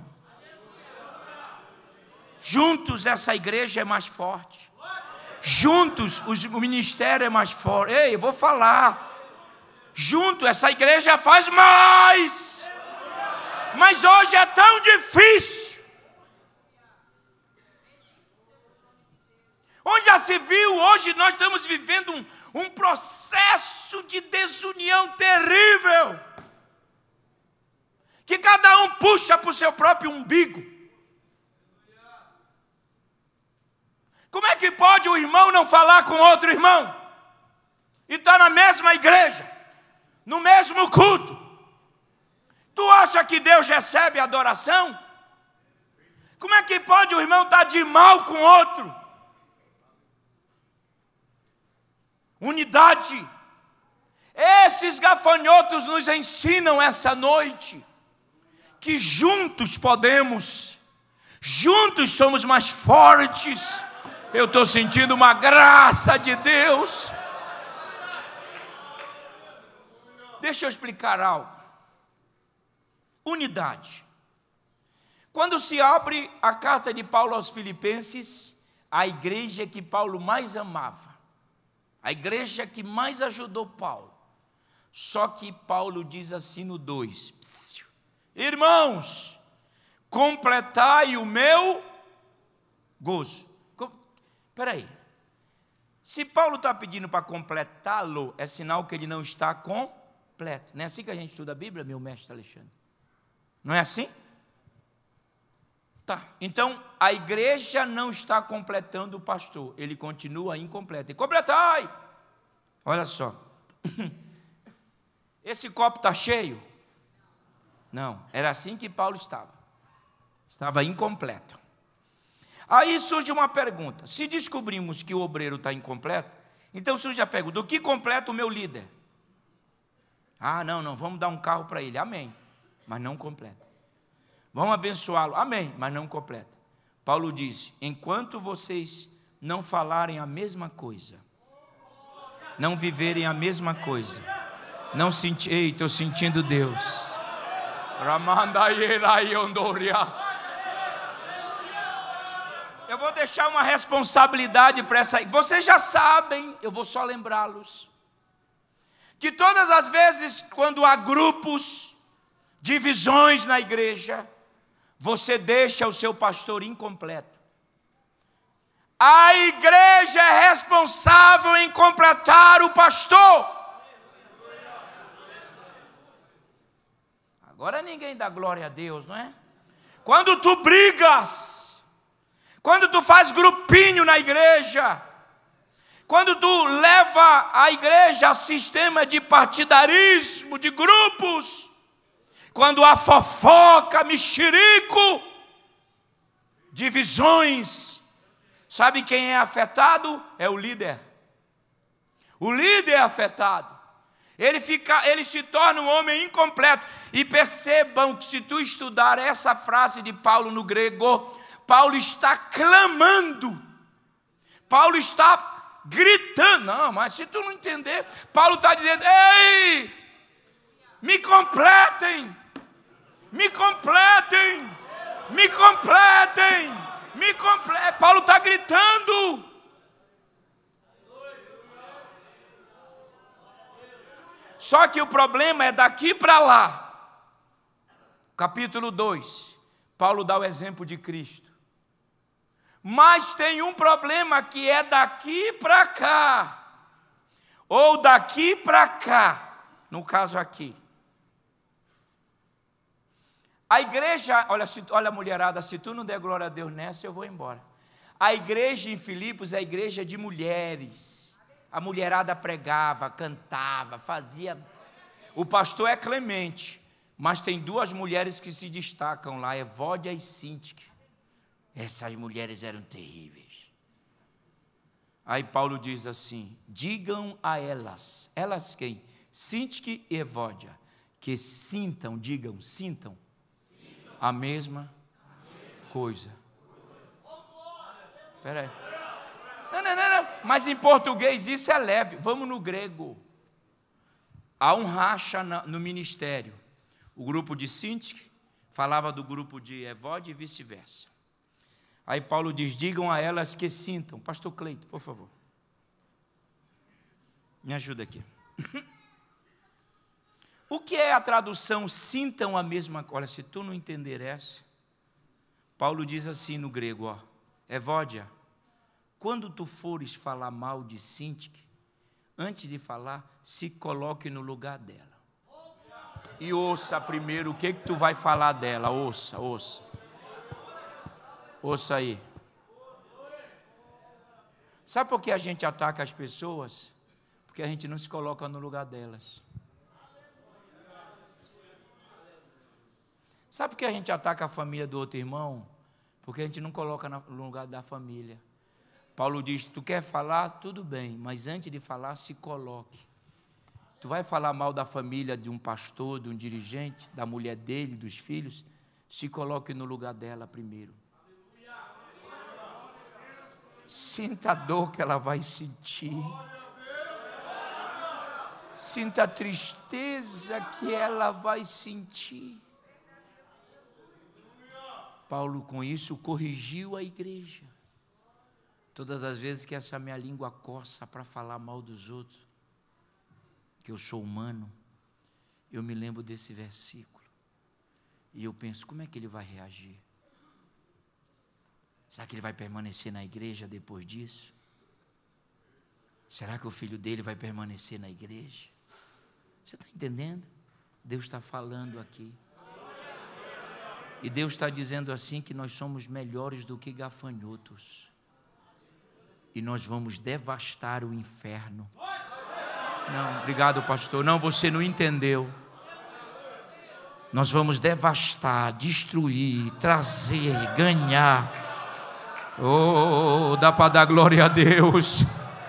Juntos essa igreja é mais forte. Juntos o ministério é mais forte. Ei, eu vou falar. Junto essa igreja faz mais. Mas hoje é tão difícil. Onde já se viu, hoje nós estamos vivendo um processo de desunião terrível, que cada um puxa para o seu próprio umbigo. Como é que pode o irmão não falar com outro irmão? E está na mesma igreja, no mesmo culto. Tu acha que Deus recebe adoração? Como é que pode o irmão estar de mal com outro? Unidade. Esses gafanhotos nos ensinam essa noite que juntos podemos, juntos somos mais fortes. Eu estou sentindo uma graça de Deus. Deixa eu explicar algo. Unidade. Quando se abre a carta de Paulo aos Filipenses, a igreja que Paulo mais amava, a igreja que mais ajudou Paulo. Só que Paulo diz assim no 2: irmãos, completai o meu gozo. Espera aí. Se Paulo está pedindo para completá-lo, é sinal que ele não está completo. Não é assim que a gente estuda a Bíblia, meu mestre Alexandre? Não é assim? Tá. Então, a igreja não está completando o pastor. Ele continua incompleto. E completai! Olha só. Esse copo está cheio? Não. Era assim que Paulo estava. Estava incompleto. Aí surge uma pergunta. Se descobrimos que o obreiro está incompleto, então surge a pergunta: o que completa o meu líder? Ah, não, vamos dar um carro para ele. Amém. Mas não completa. Vamos abençoá-lo. Amém. Mas não completa. Paulo disse: enquanto vocês não falarem a mesma coisa, não viverem a mesma coisa, não sentir... Ei, estou sentindo Deus. Eu vou deixar uma responsabilidade para essa. Vocês já sabem, eu vou só lembrá-los, que todas as vezes quando há grupos, divisões na igreja, você deixa o seu pastor incompleto. A igreja é responsável em completar o pastor. Agora ninguém dá glória a Deus, não é? Quando tu brigas, quando tu faz grupinho na igreja, quando tu leva a igreja a sistema de partidarismo, de grupos, quando há fofoca, mexerico, divisões, sabe quem é afetado? É o líder. O líder é afetado. Ele se torna um homem incompleto. E percebam que se tu estudar essa frase de Paulo no grego, Paulo está clamando. Paulo está gritando. Não, mas se tu não entender, Paulo está dizendo: ei, me completem, me completem, me completem, me completem. Paulo está gritando. Só que o problema é daqui para lá. Capítulo 2, Paulo dá o exemplo de Cristo. Mas tem um problema que é daqui para cá, ou daqui para cá, no caso aqui. A igreja, olha mulherada, se tu não der glória a Deus nessa, eu vou embora. A igreja em Filipos é a igreja de mulheres. A mulherada pregava, cantava, fazia. O pastor é Clemente, mas tem duas mulheres que se destacam lá, Evódia e Sintique. Essas mulheres eram terríveis. Aí Paulo diz assim: digam a elas. Elas quem? Sintique e Evódia. Que sintam a mesma coisa. Espera aí. Não. Mas em português isso é leve. Vamos no grego. Há um racha no ministério. O grupo de Sintique falava do grupo de Evódia e vice-versa. Aí Paulo diz: digam a elas que sintam. Pastor Cleito, por favor. Me ajuda aqui. O que é a tradução sintam a mesma coisa? Olha, se tu não entender essa, Paulo diz assim no grego, ó: Evódia, quando tu fores falar mal de Sintique, antes de falar, se coloque no lugar dela. E ouça primeiro o que tu vai falar dela. Ouça. Ouça aí. Sabe por que a gente ataca as pessoas? Porque a gente não se coloca no lugar delas. Sabe por que a gente ataca a família do outro irmão? Porque a gente não coloca no lugar da família. Paulo diz: tu quer falar? Tudo bem, mas antes de falar, se coloque. Tu vai falar mal da família de um pastor, de um dirigente, da mulher dele, dos filhos? Se coloque no lugar dela primeiro. Sinta a dor que ela vai sentir. Sinta a tristeza que ela vai sentir. Paulo, com isso, corrigiu a igreja. Todas as vezes que essa minha língua coça para falar mal dos outros, que eu sou humano, eu me lembro desse versículo. E eu penso: como é que ele vai reagir? Será que ele vai permanecer na igreja depois disso? Será que o filho dele vai permanecer na igreja? Você está entendendo? Deus está falando aqui. E Deus está dizendo assim que nós somos melhores do que gafanhotos. E nós vamos devastar o inferno. Não, obrigado, pastor. Não, você não entendeu. Nós vamos devastar, destruir, trazer, ganhar. Oh, dá para dar glória a Deus.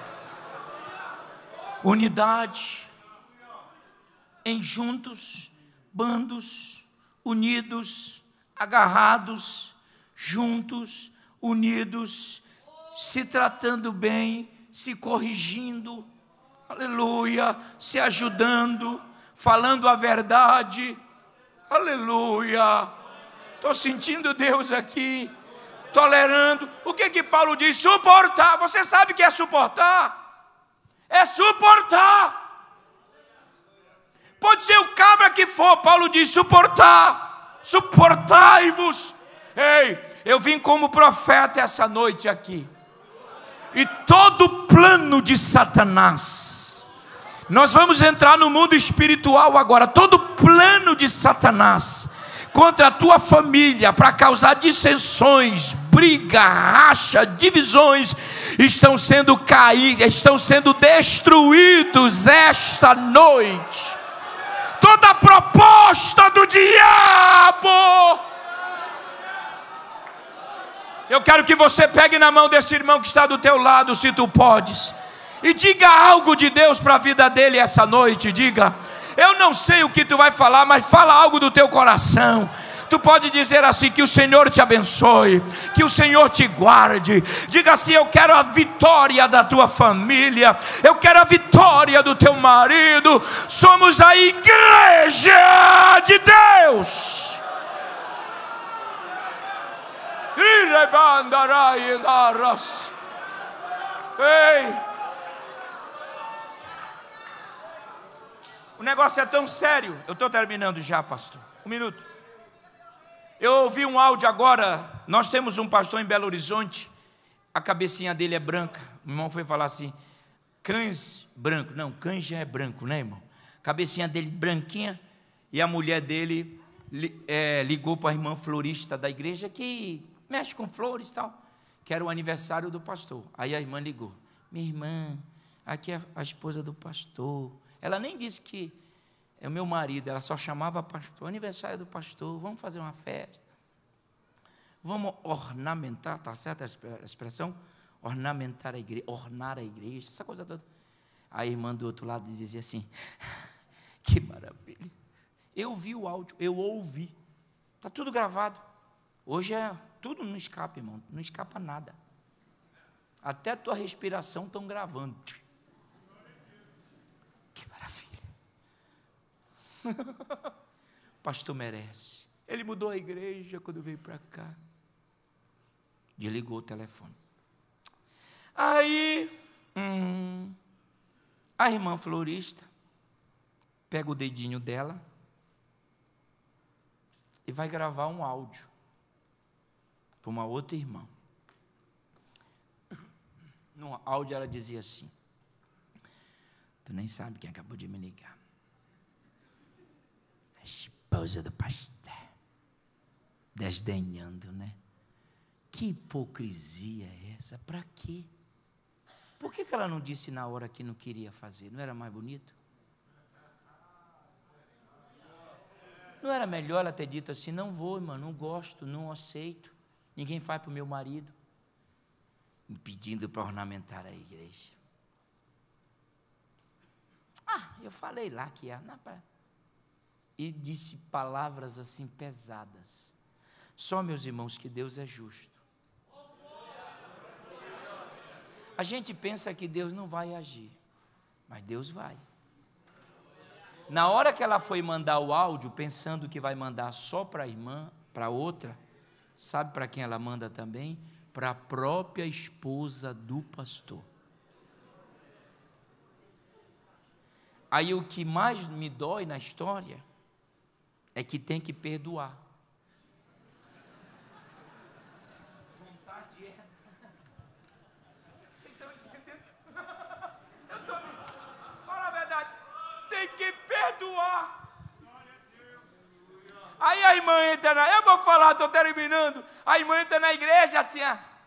Unidade. Em juntos, bandos, unidos, agarrados, juntos, unidos, se tratando bem, se corrigindo, aleluia, se ajudando, falando a verdade, Aleluia. Estou sentindo Deus aqui. Tolerando. O que Paulo diz? Suportar. Você sabe o que é suportar? É suportar. Pode ser o cabra que for. Paulo diz suportar. Suportai-vos. Ei, eu vim como profeta essa noite aqui. E todo plano de Satanás, nós vamos entrar no mundo espiritual agora. Todo plano de Satanás contra a tua família, para causar dissensões, briga, racha, divisões, estão sendo destruídos esta noite. Toda proposta do diabo. Eu quero que você pegue na mão desse irmão que está do teu lado, se tu podes, e diga algo de Deus para a vida dele essa noite. Diga: eu não sei o que tu vai falar, mas fala algo do teu coração. Tu pode dizer assim: que o Senhor te abençoe, que o Senhor te guarde. Diga assim: eu quero a vitória da tua família, eu quero a vitória do teu marido. Somos a igreja de Deus. Ei, o negócio é tão sério. Eu estou terminando já, pastor. Um minuto. Eu ouvi um áudio agora. Nós temos um pastor em Belo Horizonte. A cabecinha dele é branca. O irmão foi falar assim: cães branco. Não, cães já é branco, né, irmão? Cabecinha dele branquinha. E a mulher dele ligou para a irmã florista da igreja, que mexe com flores e tal, que era o aniversário do pastor. Aí a irmã ligou: minha irmã, aqui é a esposa do pastor. Ela nem disse que é o meu marido, ela só chamava pastor. Aniversário do pastor, vamos fazer uma festa. Vamos ornamentar, está certa a expressão? Ornamentar a igreja, ornar a igreja, essa coisa toda. A irmã do outro lado dizia assim: que maravilha. Eu vi o áudio, eu ouvi. Está tudo gravado. Hoje tudo não escapa, irmão. Não escapa nada. Até a tua respiração estão gravando. Que maravilha. O pastor merece. Ele mudou a igreja quando veio para cá. Desligou o telefone. Aí, a irmã florista pega o dedinho dela e vai gravar um áudio para uma outra irmã. No áudio ela dizia assim: tu nem sabe quem acabou de me ligar. A esposa do pastor. Desdenhando, né? Que hipocrisia é essa? Para quê? Por que ela não disse na hora que não queria fazer? Não era mais bonito? Não era melhor ela ter dito assim: não vou, irmão, não gosto, não aceito, ninguém faz para o meu marido, me pedindo para ornamentar a igreja. Eu falei lá que ia. E disse palavras assim pesadas. Só, meus irmãos, que Deus é justo. A gente pensa que Deus não vai agir, mas Deus vai. Na hora que ela foi mandar o áudio, pensando que vai mandar só para a irmã, para outra, sabe para quem ela manda também? Para a própria esposa do pastor. Aí o que mais me dói na história é que tem que perdoar. Vontade é. Vocês estão entendendo? Fala a verdade. Tem que perdoar. Aí a irmã entra eu vou falar, estou terminando. A irmã entra na igreja assim,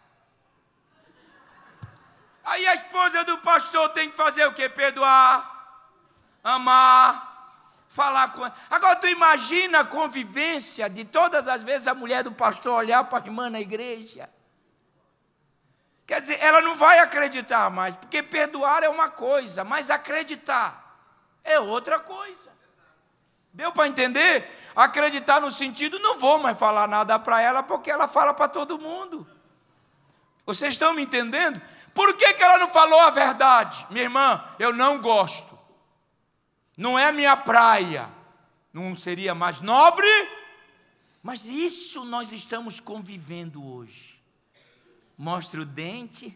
Aí a esposa do pastor tem que fazer o quê? Perdoar, amar, falar com ela. Agora tu imagina a convivência de todas as vezes a mulher do pastor olhar para a irmã na igreja. Quer dizer, ela não vai acreditar mais, porque perdoar é uma coisa, mas acreditar é outra coisa. Deu para entender? Acreditar no sentido, não vou mais falar nada para ela, porque ela fala para todo mundo. Vocês estão me entendendo? Por que ela não falou a verdade? Minha irmã, eu não gosto. Não é minha praia. Não seria mais nobre? Mas isso nós estamos convivendo hoje. Mostra o dente.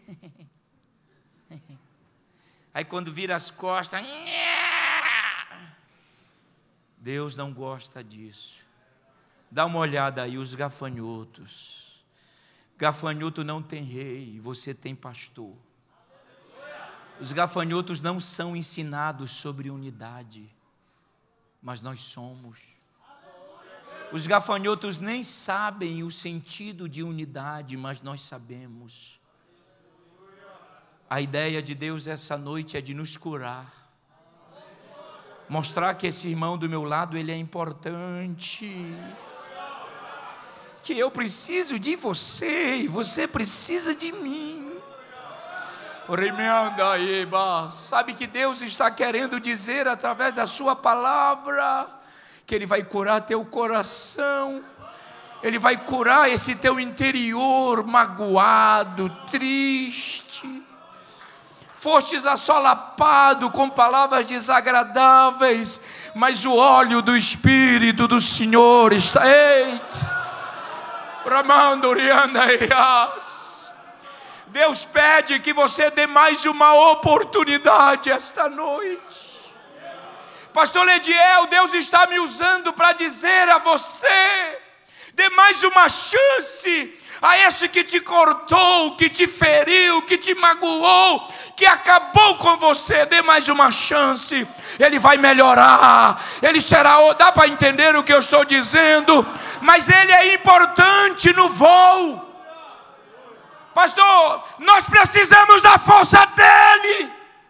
Aí quando vira as costas. Deus não gosta disso. Dá uma olhada aí, os gafanhotos. Gafanhoto não tem rei, você tem pastor. Os gafanhotos não são ensinados sobre unidade, mas nós somos. Os gafanhotos nem sabem o sentido de unidade, mas nós sabemos. A ideia de Deus essa noite é de nos curar. Mostrar que esse irmão do meu lado, ele é importante. Que eu preciso de você e você precisa de mim. Sabe que Deus está querendo dizer através da sua palavra que Ele vai curar teu coração, Ele vai curar esse teu interior magoado, triste. Fostes assolapado com palavras desagradáveis, mas o óleo do Espírito do Senhor está. Deus pede que você dê mais uma oportunidade esta noite. Pastor Lediel, Deus está me usando para dizer a você: dê mais uma chance a esse que te cortou, que te feriu, que te magoou, que acabou com você. Dê mais uma chance, ele vai melhorar, ele será. Dá para entender o que eu estou dizendo? Mas ele é importante no voo. Pastor, nós precisamos da força dele.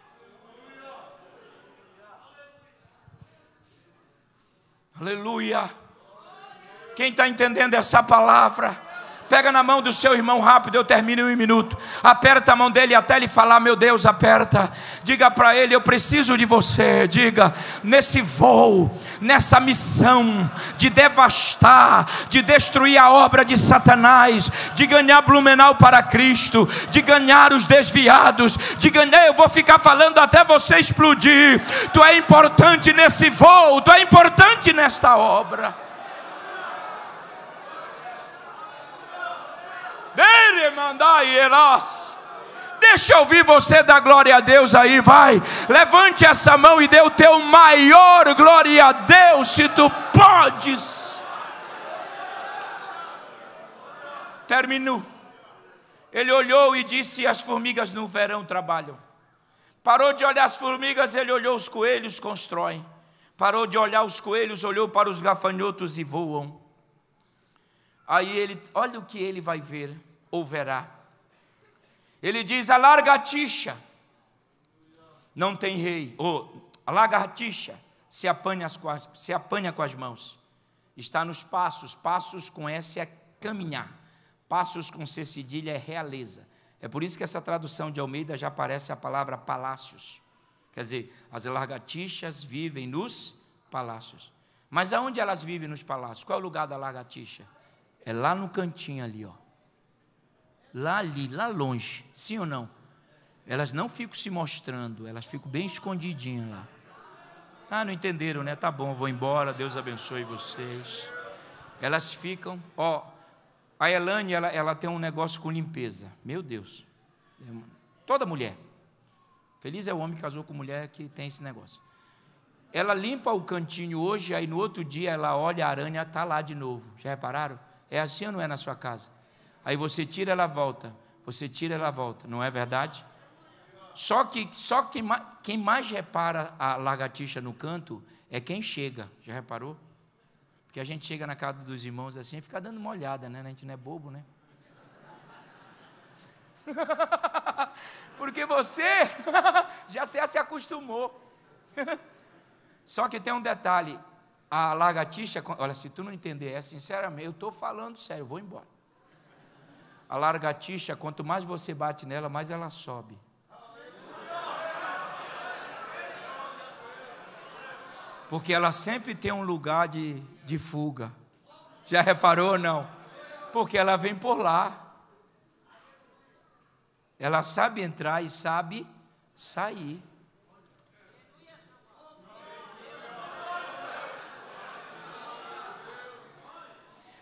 Aleluia. Quem está entendendo essa palavra? Pega na mão do seu irmão rápido, eu termino em 1 minuto. Aperta a mão dele até ele falar: meu Deus, aperta. Diga para ele: eu preciso de você. Diga: nesse voo, nessa missão de devastar, de destruir a obra de Satanás, de ganhar Blumenau para Cristo, de ganhar os desviados, de ganhar, eu vou ficar falando até você explodir. Tu é importante nesse voo, tu é importante nesta obra. Deixa eu ouvir você dar glória a Deus aí, vai. Levante essa mão e dê o teu maior glória a Deus, se tu podes. Terminou. Ele olhou e disse: as formigas no verão trabalham. Parou de olhar as formigas, ele olhou os coelhos, constroem. Parou de olhar os coelhos, olhou para os gafanhotos e voam. Aí ele, olha o que ele vai ver, ou verá. Ele diz: a lagartixa não tem rei. Ou a lagartixa se apanha com as mãos. Está nos passos. Passos com S é caminhar. Passos com C cedilha é realeza. É por isso que essa tradução de Almeida já aparece a palavra palácios. Quer dizer, as lagartixas vivem nos palácios. Mas aonde elas vivem nos palácios? Qual é o lugar da lagartixa? É lá no cantinho ali, ó. Lá ali, lá longe. Sim ou não? Elas não ficam se mostrando, elas ficam bem escondidinhas lá. Ah, não entenderam, né? Tá bom, vou embora, Deus abençoe vocês. Elas ficam, ó. A Elane, ela tem um negócio com limpeza. Meu Deus. Toda mulher. Feliz é o homem que casou com mulher que tem esse negócio. Ela limpa o cantinho hoje, aí no outro dia ela olha, a aranha está lá de novo. Já repararam? É assim ou não é na sua casa? Aí você tira, ela volta. Você tira, ela volta. Não é verdade? Só quem mais repara a lagartixa no canto é quem chega. Já reparou? Porque a gente chega na casa dos irmãos assim e fica dando uma olhada, né? A gente não é bobo, né? Porque você já se acostumou. Só que tem um detalhe. A lagartixa, olha, se tu não entender, sinceramente, eu estou falando sério, eu vou embora. A lagartixa, quanto mais você bate nela, mais ela sobe. Porque ela sempre tem um lugar de fuga. Já reparou ou não? Porque ela vem por lá. Ela sabe entrar e sabe sair.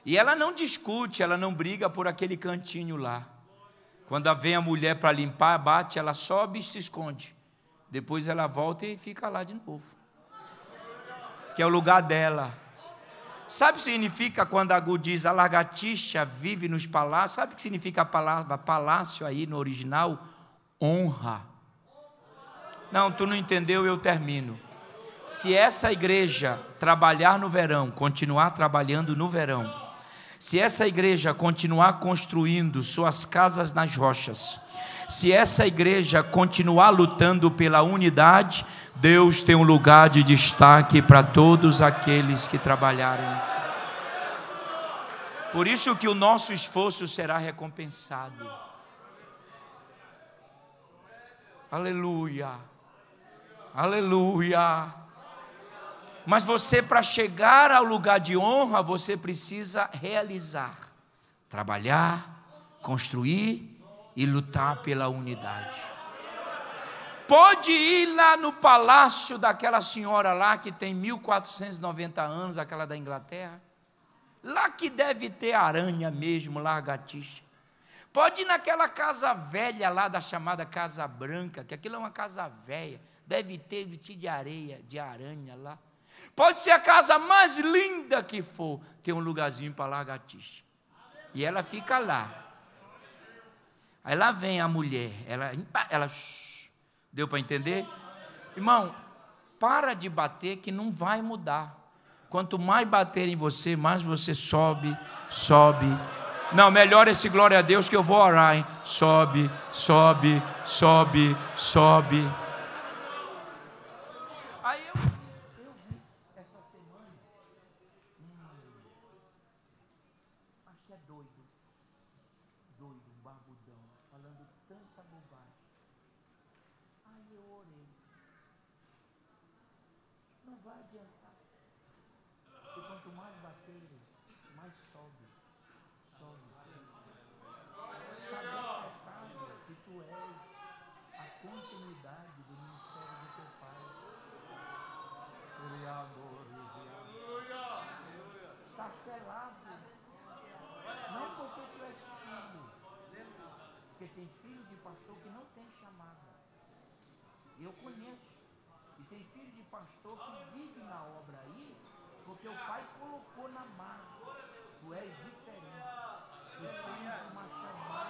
E ela não discute, ela não briga por aquele cantinho lá. Quando vem a mulher para limpar, bate, ela sobe e se esconde. Depois ela volta e fica lá de novo, que é o lugar dela. Sabe o que significa quando Agur diz a lagartixa vive nos palácios? Sabe o que significa a palavra palácio aí no original? Honra. Não, tu não entendeu, eu termino. Se essa igreja trabalhar no verão, continuar trabalhando no verão, se essa igreja continuar construindo suas casas nas rochas, se essa igreja continuar lutando pela unidade, Deus tem um lugar de destaque para todos aqueles que trabalharem nisso. Por isso que o nosso esforço será recompensado. Aleluia, aleluia. Mas você, para chegar ao lugar de honra, você precisa realizar, trabalhar, construir e lutar pela unidade. Pode ir lá no palácio daquela senhora lá que tem 1490 anos, aquela da Inglaterra, lá que deve ter aranha mesmo, lagartixa. Pode ir naquela casa velha lá da chamada Casa Branca, que aquilo é uma casa velha, deve ter de areia, de aranha lá. Pode ser a casa mais linda que for, tem um lugarzinho para lagartixa. E ela fica lá. Aí lá vem a mulher, ela deu para entender? Irmão, para de bater que não vai mudar. Quanto mais bater em você, mais você sobe. Não, melhor esse glória a Deus que eu vou orar, hein? Sobe. Aí eu vi essa semana, acho que é doido, barbudão, falando tanta bobagem. Aí eu orei. Não vai adiantar. Porque quanto mais bater, mais sobe. Sabe que tu és a continuidade do ministério do teu Pai. Está selado. Não porque tu és filho. Porque tem filho de pastor que não tem chamada. Eu conheço. E tem filho de pastor que vive na obra aí, porque o pai colocou na mão. Tu és diferente. Tu tens uma chamada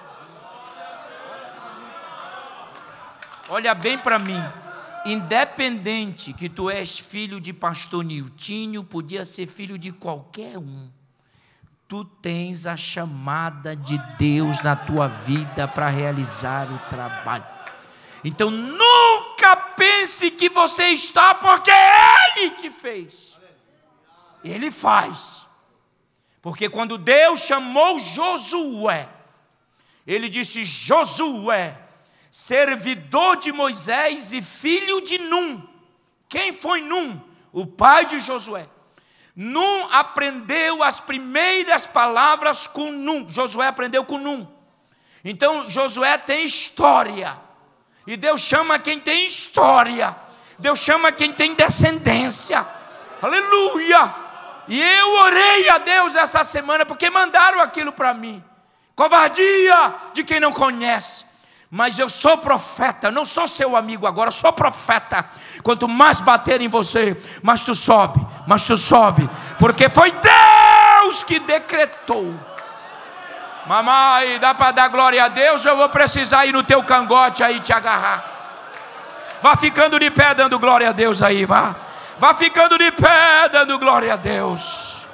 de Deus. Olha bem para mim. Independente que tu és filho de pastor Niltinho, podia ser filho de qualquer um. Tu tens a chamada de Deus na tua vida para realizar o trabalho. Então nunca pense que você está porque Ele te fez. Ele faz. Porque quando Deus chamou Josué, Ele disse: Josué, servidor de Moisés e filho de Num. Quem foi Num? O pai de Josué. Num aprendeu as primeiras palavras com Num. Josué aprendeu com Num. Então Josué tem história. E Deus chama quem tem história. Deus chama quem tem descendência. Aleluia! E eu orei a Deus essa semana porque mandaram aquilo para mim. Covardia de quem não conhece. Mas eu sou profeta, não sou seu amigo agora, sou profeta. Quanto mais bater em você, mais tu sobe, porque foi Deus que decretou. Mamãe, dá para dar glória a Deus? Eu vou precisar ir no teu cangote aí te agarrar. Vá ficando de pé dando glória a Deus aí, vá. Vá ficando de pé dando glória a Deus.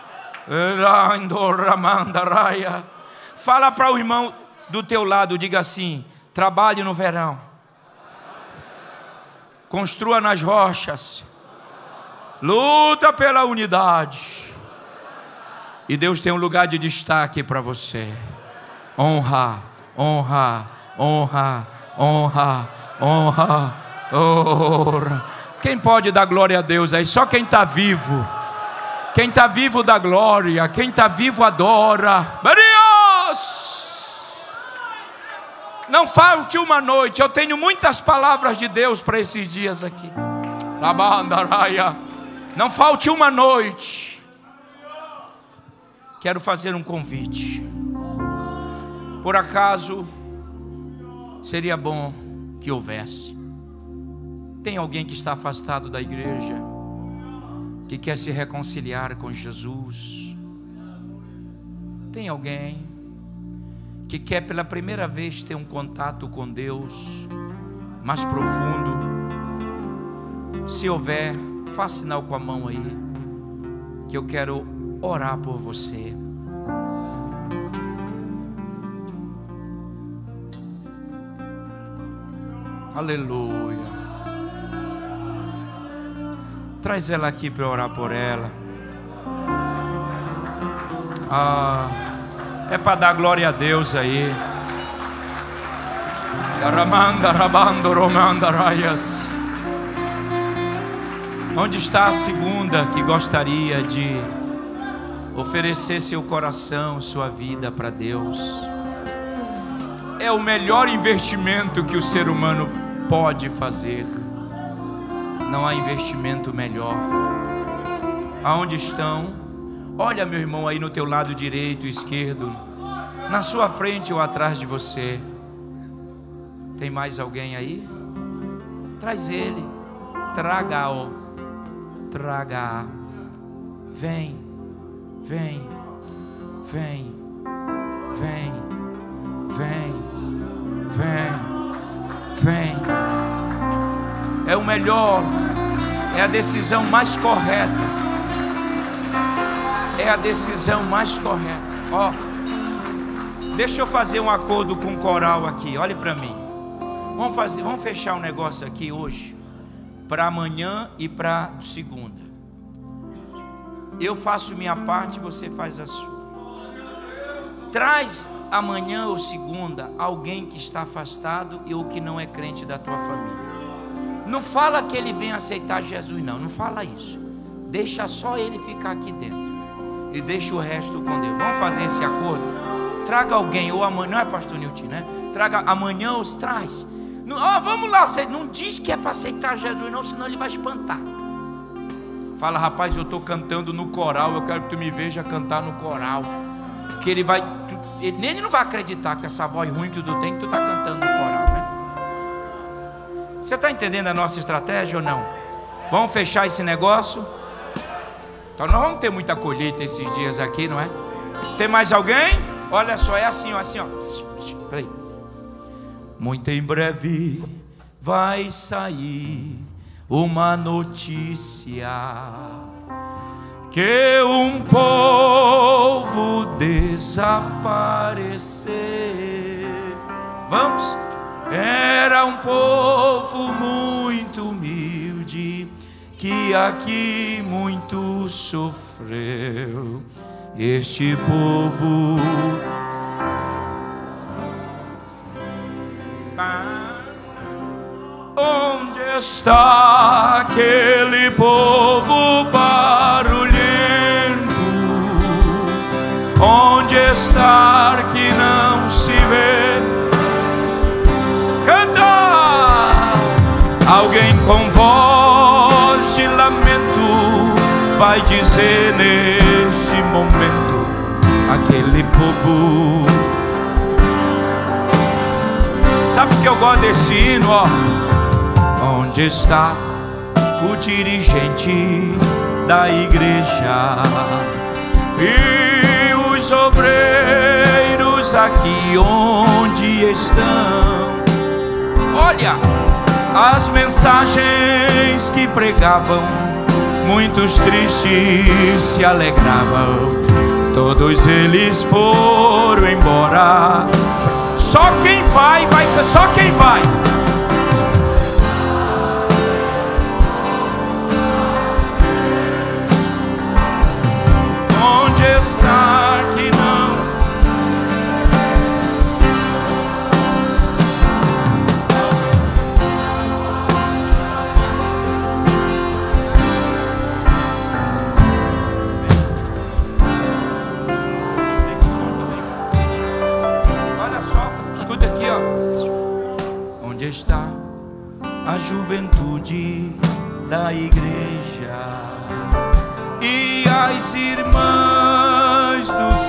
Fala para o irmão do teu lado, diga assim: trabalhe no verão, construa nas rochas, luta pela unidade, e Deus tem um lugar de destaque para você. Honra. Quem pode dar glória a Deus aí? Só quem está vivo. Quem está vivo dá glória, quem está vivo adora. Deus! Não falte uma noite. Eu tenho muitas palavras de Deus para esses dias aqui. Não falte uma noite. quero fazer um convite. Por acaso, seria bom que houvesse. Tem alguém que está afastado da igreja, que quer se reconciliar com Jesus? Tem alguém que quer pela primeira vez ter um contato com Deus mais profundo? Se houver, faça sinal com a mão aí, que eu quero orar por você. Aleluia. Traz ela aqui para orar por ela. É para dar glória a Deus aí. Onde está a segunda que gostaria de oferecer seu coração, sua vida para Deus? É o melhor investimento que o ser humano pode fazer. Não há investimento melhor. Aonde estão? Olha, meu irmão, aí no teu lado direito, esquerdo, na sua frente ou atrás de você. Tem mais alguém aí? Traz ele. Traga-o. Traga. Vem. Vem. Vem. Vem. Vem. Vem. Vem. É o melhor, é a decisão mais correta. É a decisão mais correta. Ó, deixa eu fazer um acordo com o coral aqui. Olhe para mim. Vamos fechar um negócio aqui hoje, para amanhã e para segunda. Eu faço minha parte, você faz a sua. Traz amanhã ou segunda alguém que está afastado ou que não é crente da tua família. Não fala que ele vem aceitar Jesus, não fala isso. Deixa só ele ficar aqui dentro e deixa o resto com Deus. Vamos fazer esse acordo? Traga alguém, ou amanhã, não é pastor Nilton, né? Traga amanhã, os traz. Não, vamos lá, não diz que é para aceitar Jesus não, senão ele vai espantar. Fala, rapaz, eu estou cantando no coral, eu quero que tu me veja cantar no coral. Que ele não vai acreditar que essa voz ruim que tu tem, que tu está cantando no coral, né? Você está entendendo a nossa estratégia ou não? Vamos fechar esse negócio? Então nós vamos ter muita colheita esses dias aqui, não é? Tem mais alguém? Olha só, é assim, ó. Peraí. Muito em breve vai sair uma notícia que um povo desapareceu. Vamos? Era um povo muito humilde, que aqui muito sofreu. Este povo onde está aquele povo barulhento? Onde está que não se vê? Canta! Alguém com voz de lamento vai dizer neste momento: aquele povo. Sabe que eu gosto desse hino, ó? Onde está o dirigente da igreja e os obreiros aqui onde estão? Olha, as mensagens que pregavam, muitos tristes se alegravam, todos eles foram embora. Só quem vai, só quem vai. Onde está que não? Olha só, escuta aqui, ó. Onde está a juventude da igreja e as irmãs dos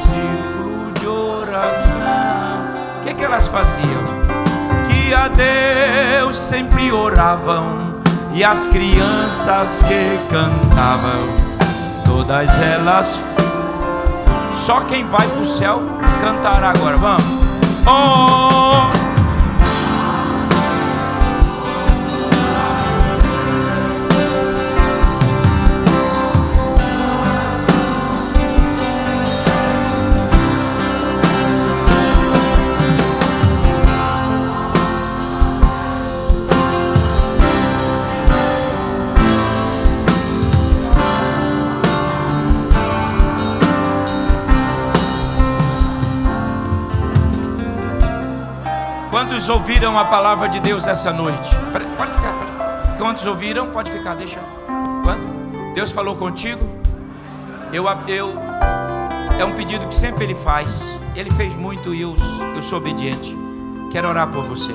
faziam, que a Deus sempre oravam, e as crianças que cantavam, todas elas. Só quem vai para o céu cantará agora. Vamos. Oh! Quantos ouviram a palavra de Deus essa noite? Pode ficar, pode ficar. Quantos ouviram? Pode ficar, deixa. Quanto? Deus falou contigo? É um pedido que sempre Ele faz. Ele fez muito e eu sou obediente. Quero orar por você.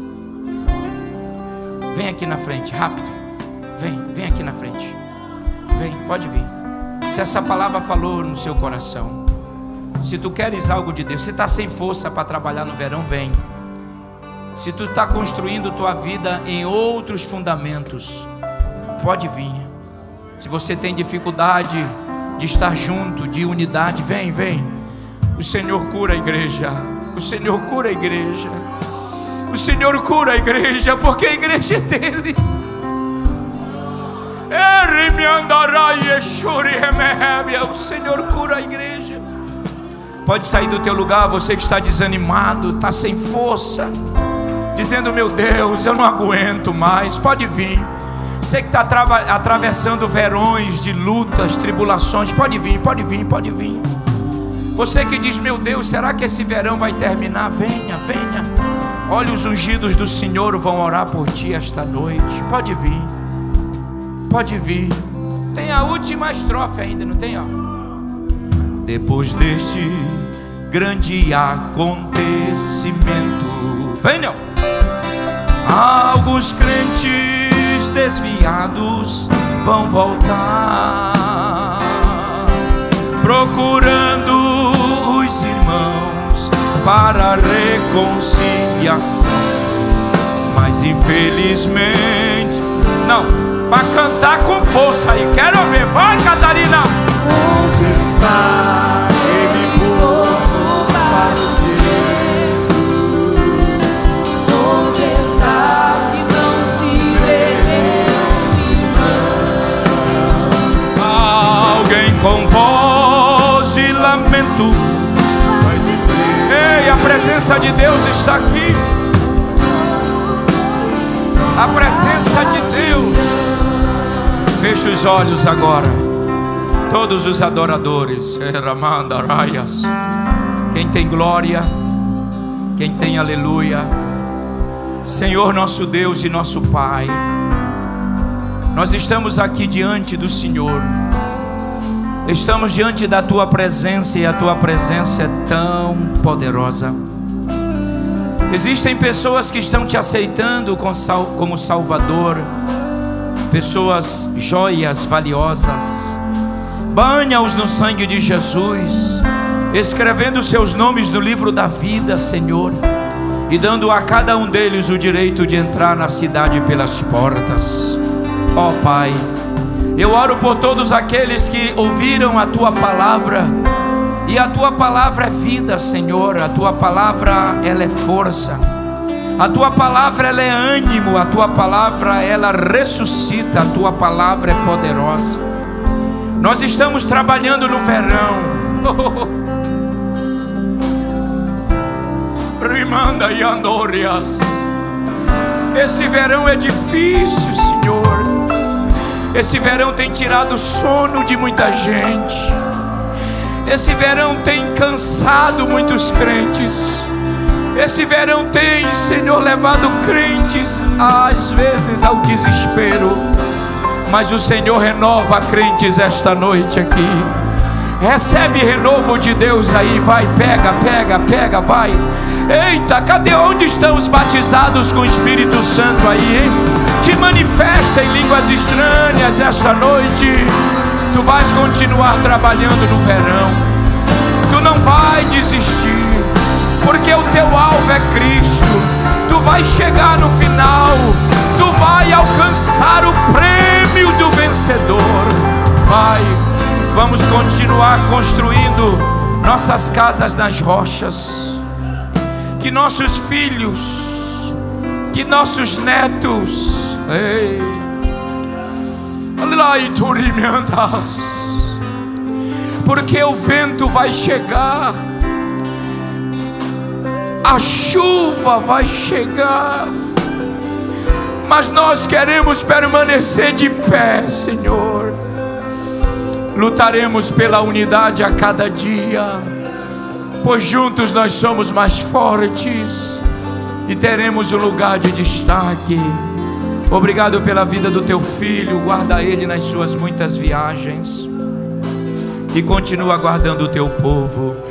Vem aqui na frente, rápido. Vem aqui na frente. Vem, pode vir. Se essa palavra falou no seu coração, se tu queres algo de Deus, se está sem força para trabalhar no verão, vem. Se tu está construindo tua vida em outros fundamentos, pode vir. Se você tem dificuldade de estar junto, de unidade, vem. O Senhor cura a igreja. O Senhor cura a igreja. O Senhor cura a igreja, porque a igreja é dele. O Senhor cura a igreja. Pode sair do teu lugar, você que está desanimado, está sem força, dizendo: meu Deus, eu não aguento mais. Pode vir. Você que está atravessando verões de lutas, tribulações, pode vir. Você que diz: meu Deus, será que esse verão vai terminar? Venha. Olha, os ungidos do Senhor vão orar por ti esta noite. Pode vir. Tem a última estrofe ainda, não tem? Ó. Depois deste grande acontecimento, venham. Alguns crentes desviados vão voltar, procurando os irmãos para a reconciliação. Mas infelizmente, não, para cantar com força aí, quero ver, vai Catarina. Onde está ele povo para o Deus? Onde está que não se perdeu irmão? Alguém com voz de lamento vai dizer: ei, a presença de Deus está aqui. A presença de Deus. Feche os olhos agora, todos os adoradores. Quem tem glória, quem tem aleluia. Senhor nosso Deus e nosso Pai, nós estamos aqui diante do Senhor. Estamos diante da Tua presença, e a Tua presença é tão poderosa. Existem pessoas que estão Te aceitando como Salvador, pessoas joias valiosas. Banha-os no sangue de Jesus, escrevendo seus nomes no livro da vida, Senhor, e dando a cada um deles o direito de entrar na cidade pelas portas. Ó Pai, eu oro por todos aqueles que ouviram a Tua palavra, e a Tua palavra é vida, Senhor. A Tua palavra, ela é força. A Tua palavra, ela é ânimo. A Tua palavra, ela ressuscita. A Tua palavra é poderosa. Nós estamos trabalhando no verão. Rimanda e Andorias. Esse verão é difícil, Senhor. Esse verão tem tirado o sono de muita gente. Esse verão tem cansado muitos crentes. Esse verão tem, Senhor, levado crentes às vezes ao desespero. Mas o Senhor renova crentes esta noite aqui. Recebe renovo de Deus aí. Vai, pega, vai. Eita, cadê? Onde estão os batizados com o Espírito Santo aí, hein? Te manifesta em línguas estranhas esta noite. Tu vais continuar trabalhando no verão. Tu não vai desistir, porque o teu alvo é Cristo. tu vai chegar no final, tu vai alcançar o prêmio do vencedor. Pai, vamos continuar construindo nossas casas nas rochas, que nossos filhos, que nossos netos, porque o vento vai chegar, a chuva vai chegar, mas nós queremos permanecer de pé, Senhor. Lutaremos pela unidade a cada dia, pois juntos nós somos mais fortes e teremos um lugar de destaque. Obrigado pela vida do teu filho, guarda ele nas suas muitas viagens e continua guardando o teu povo.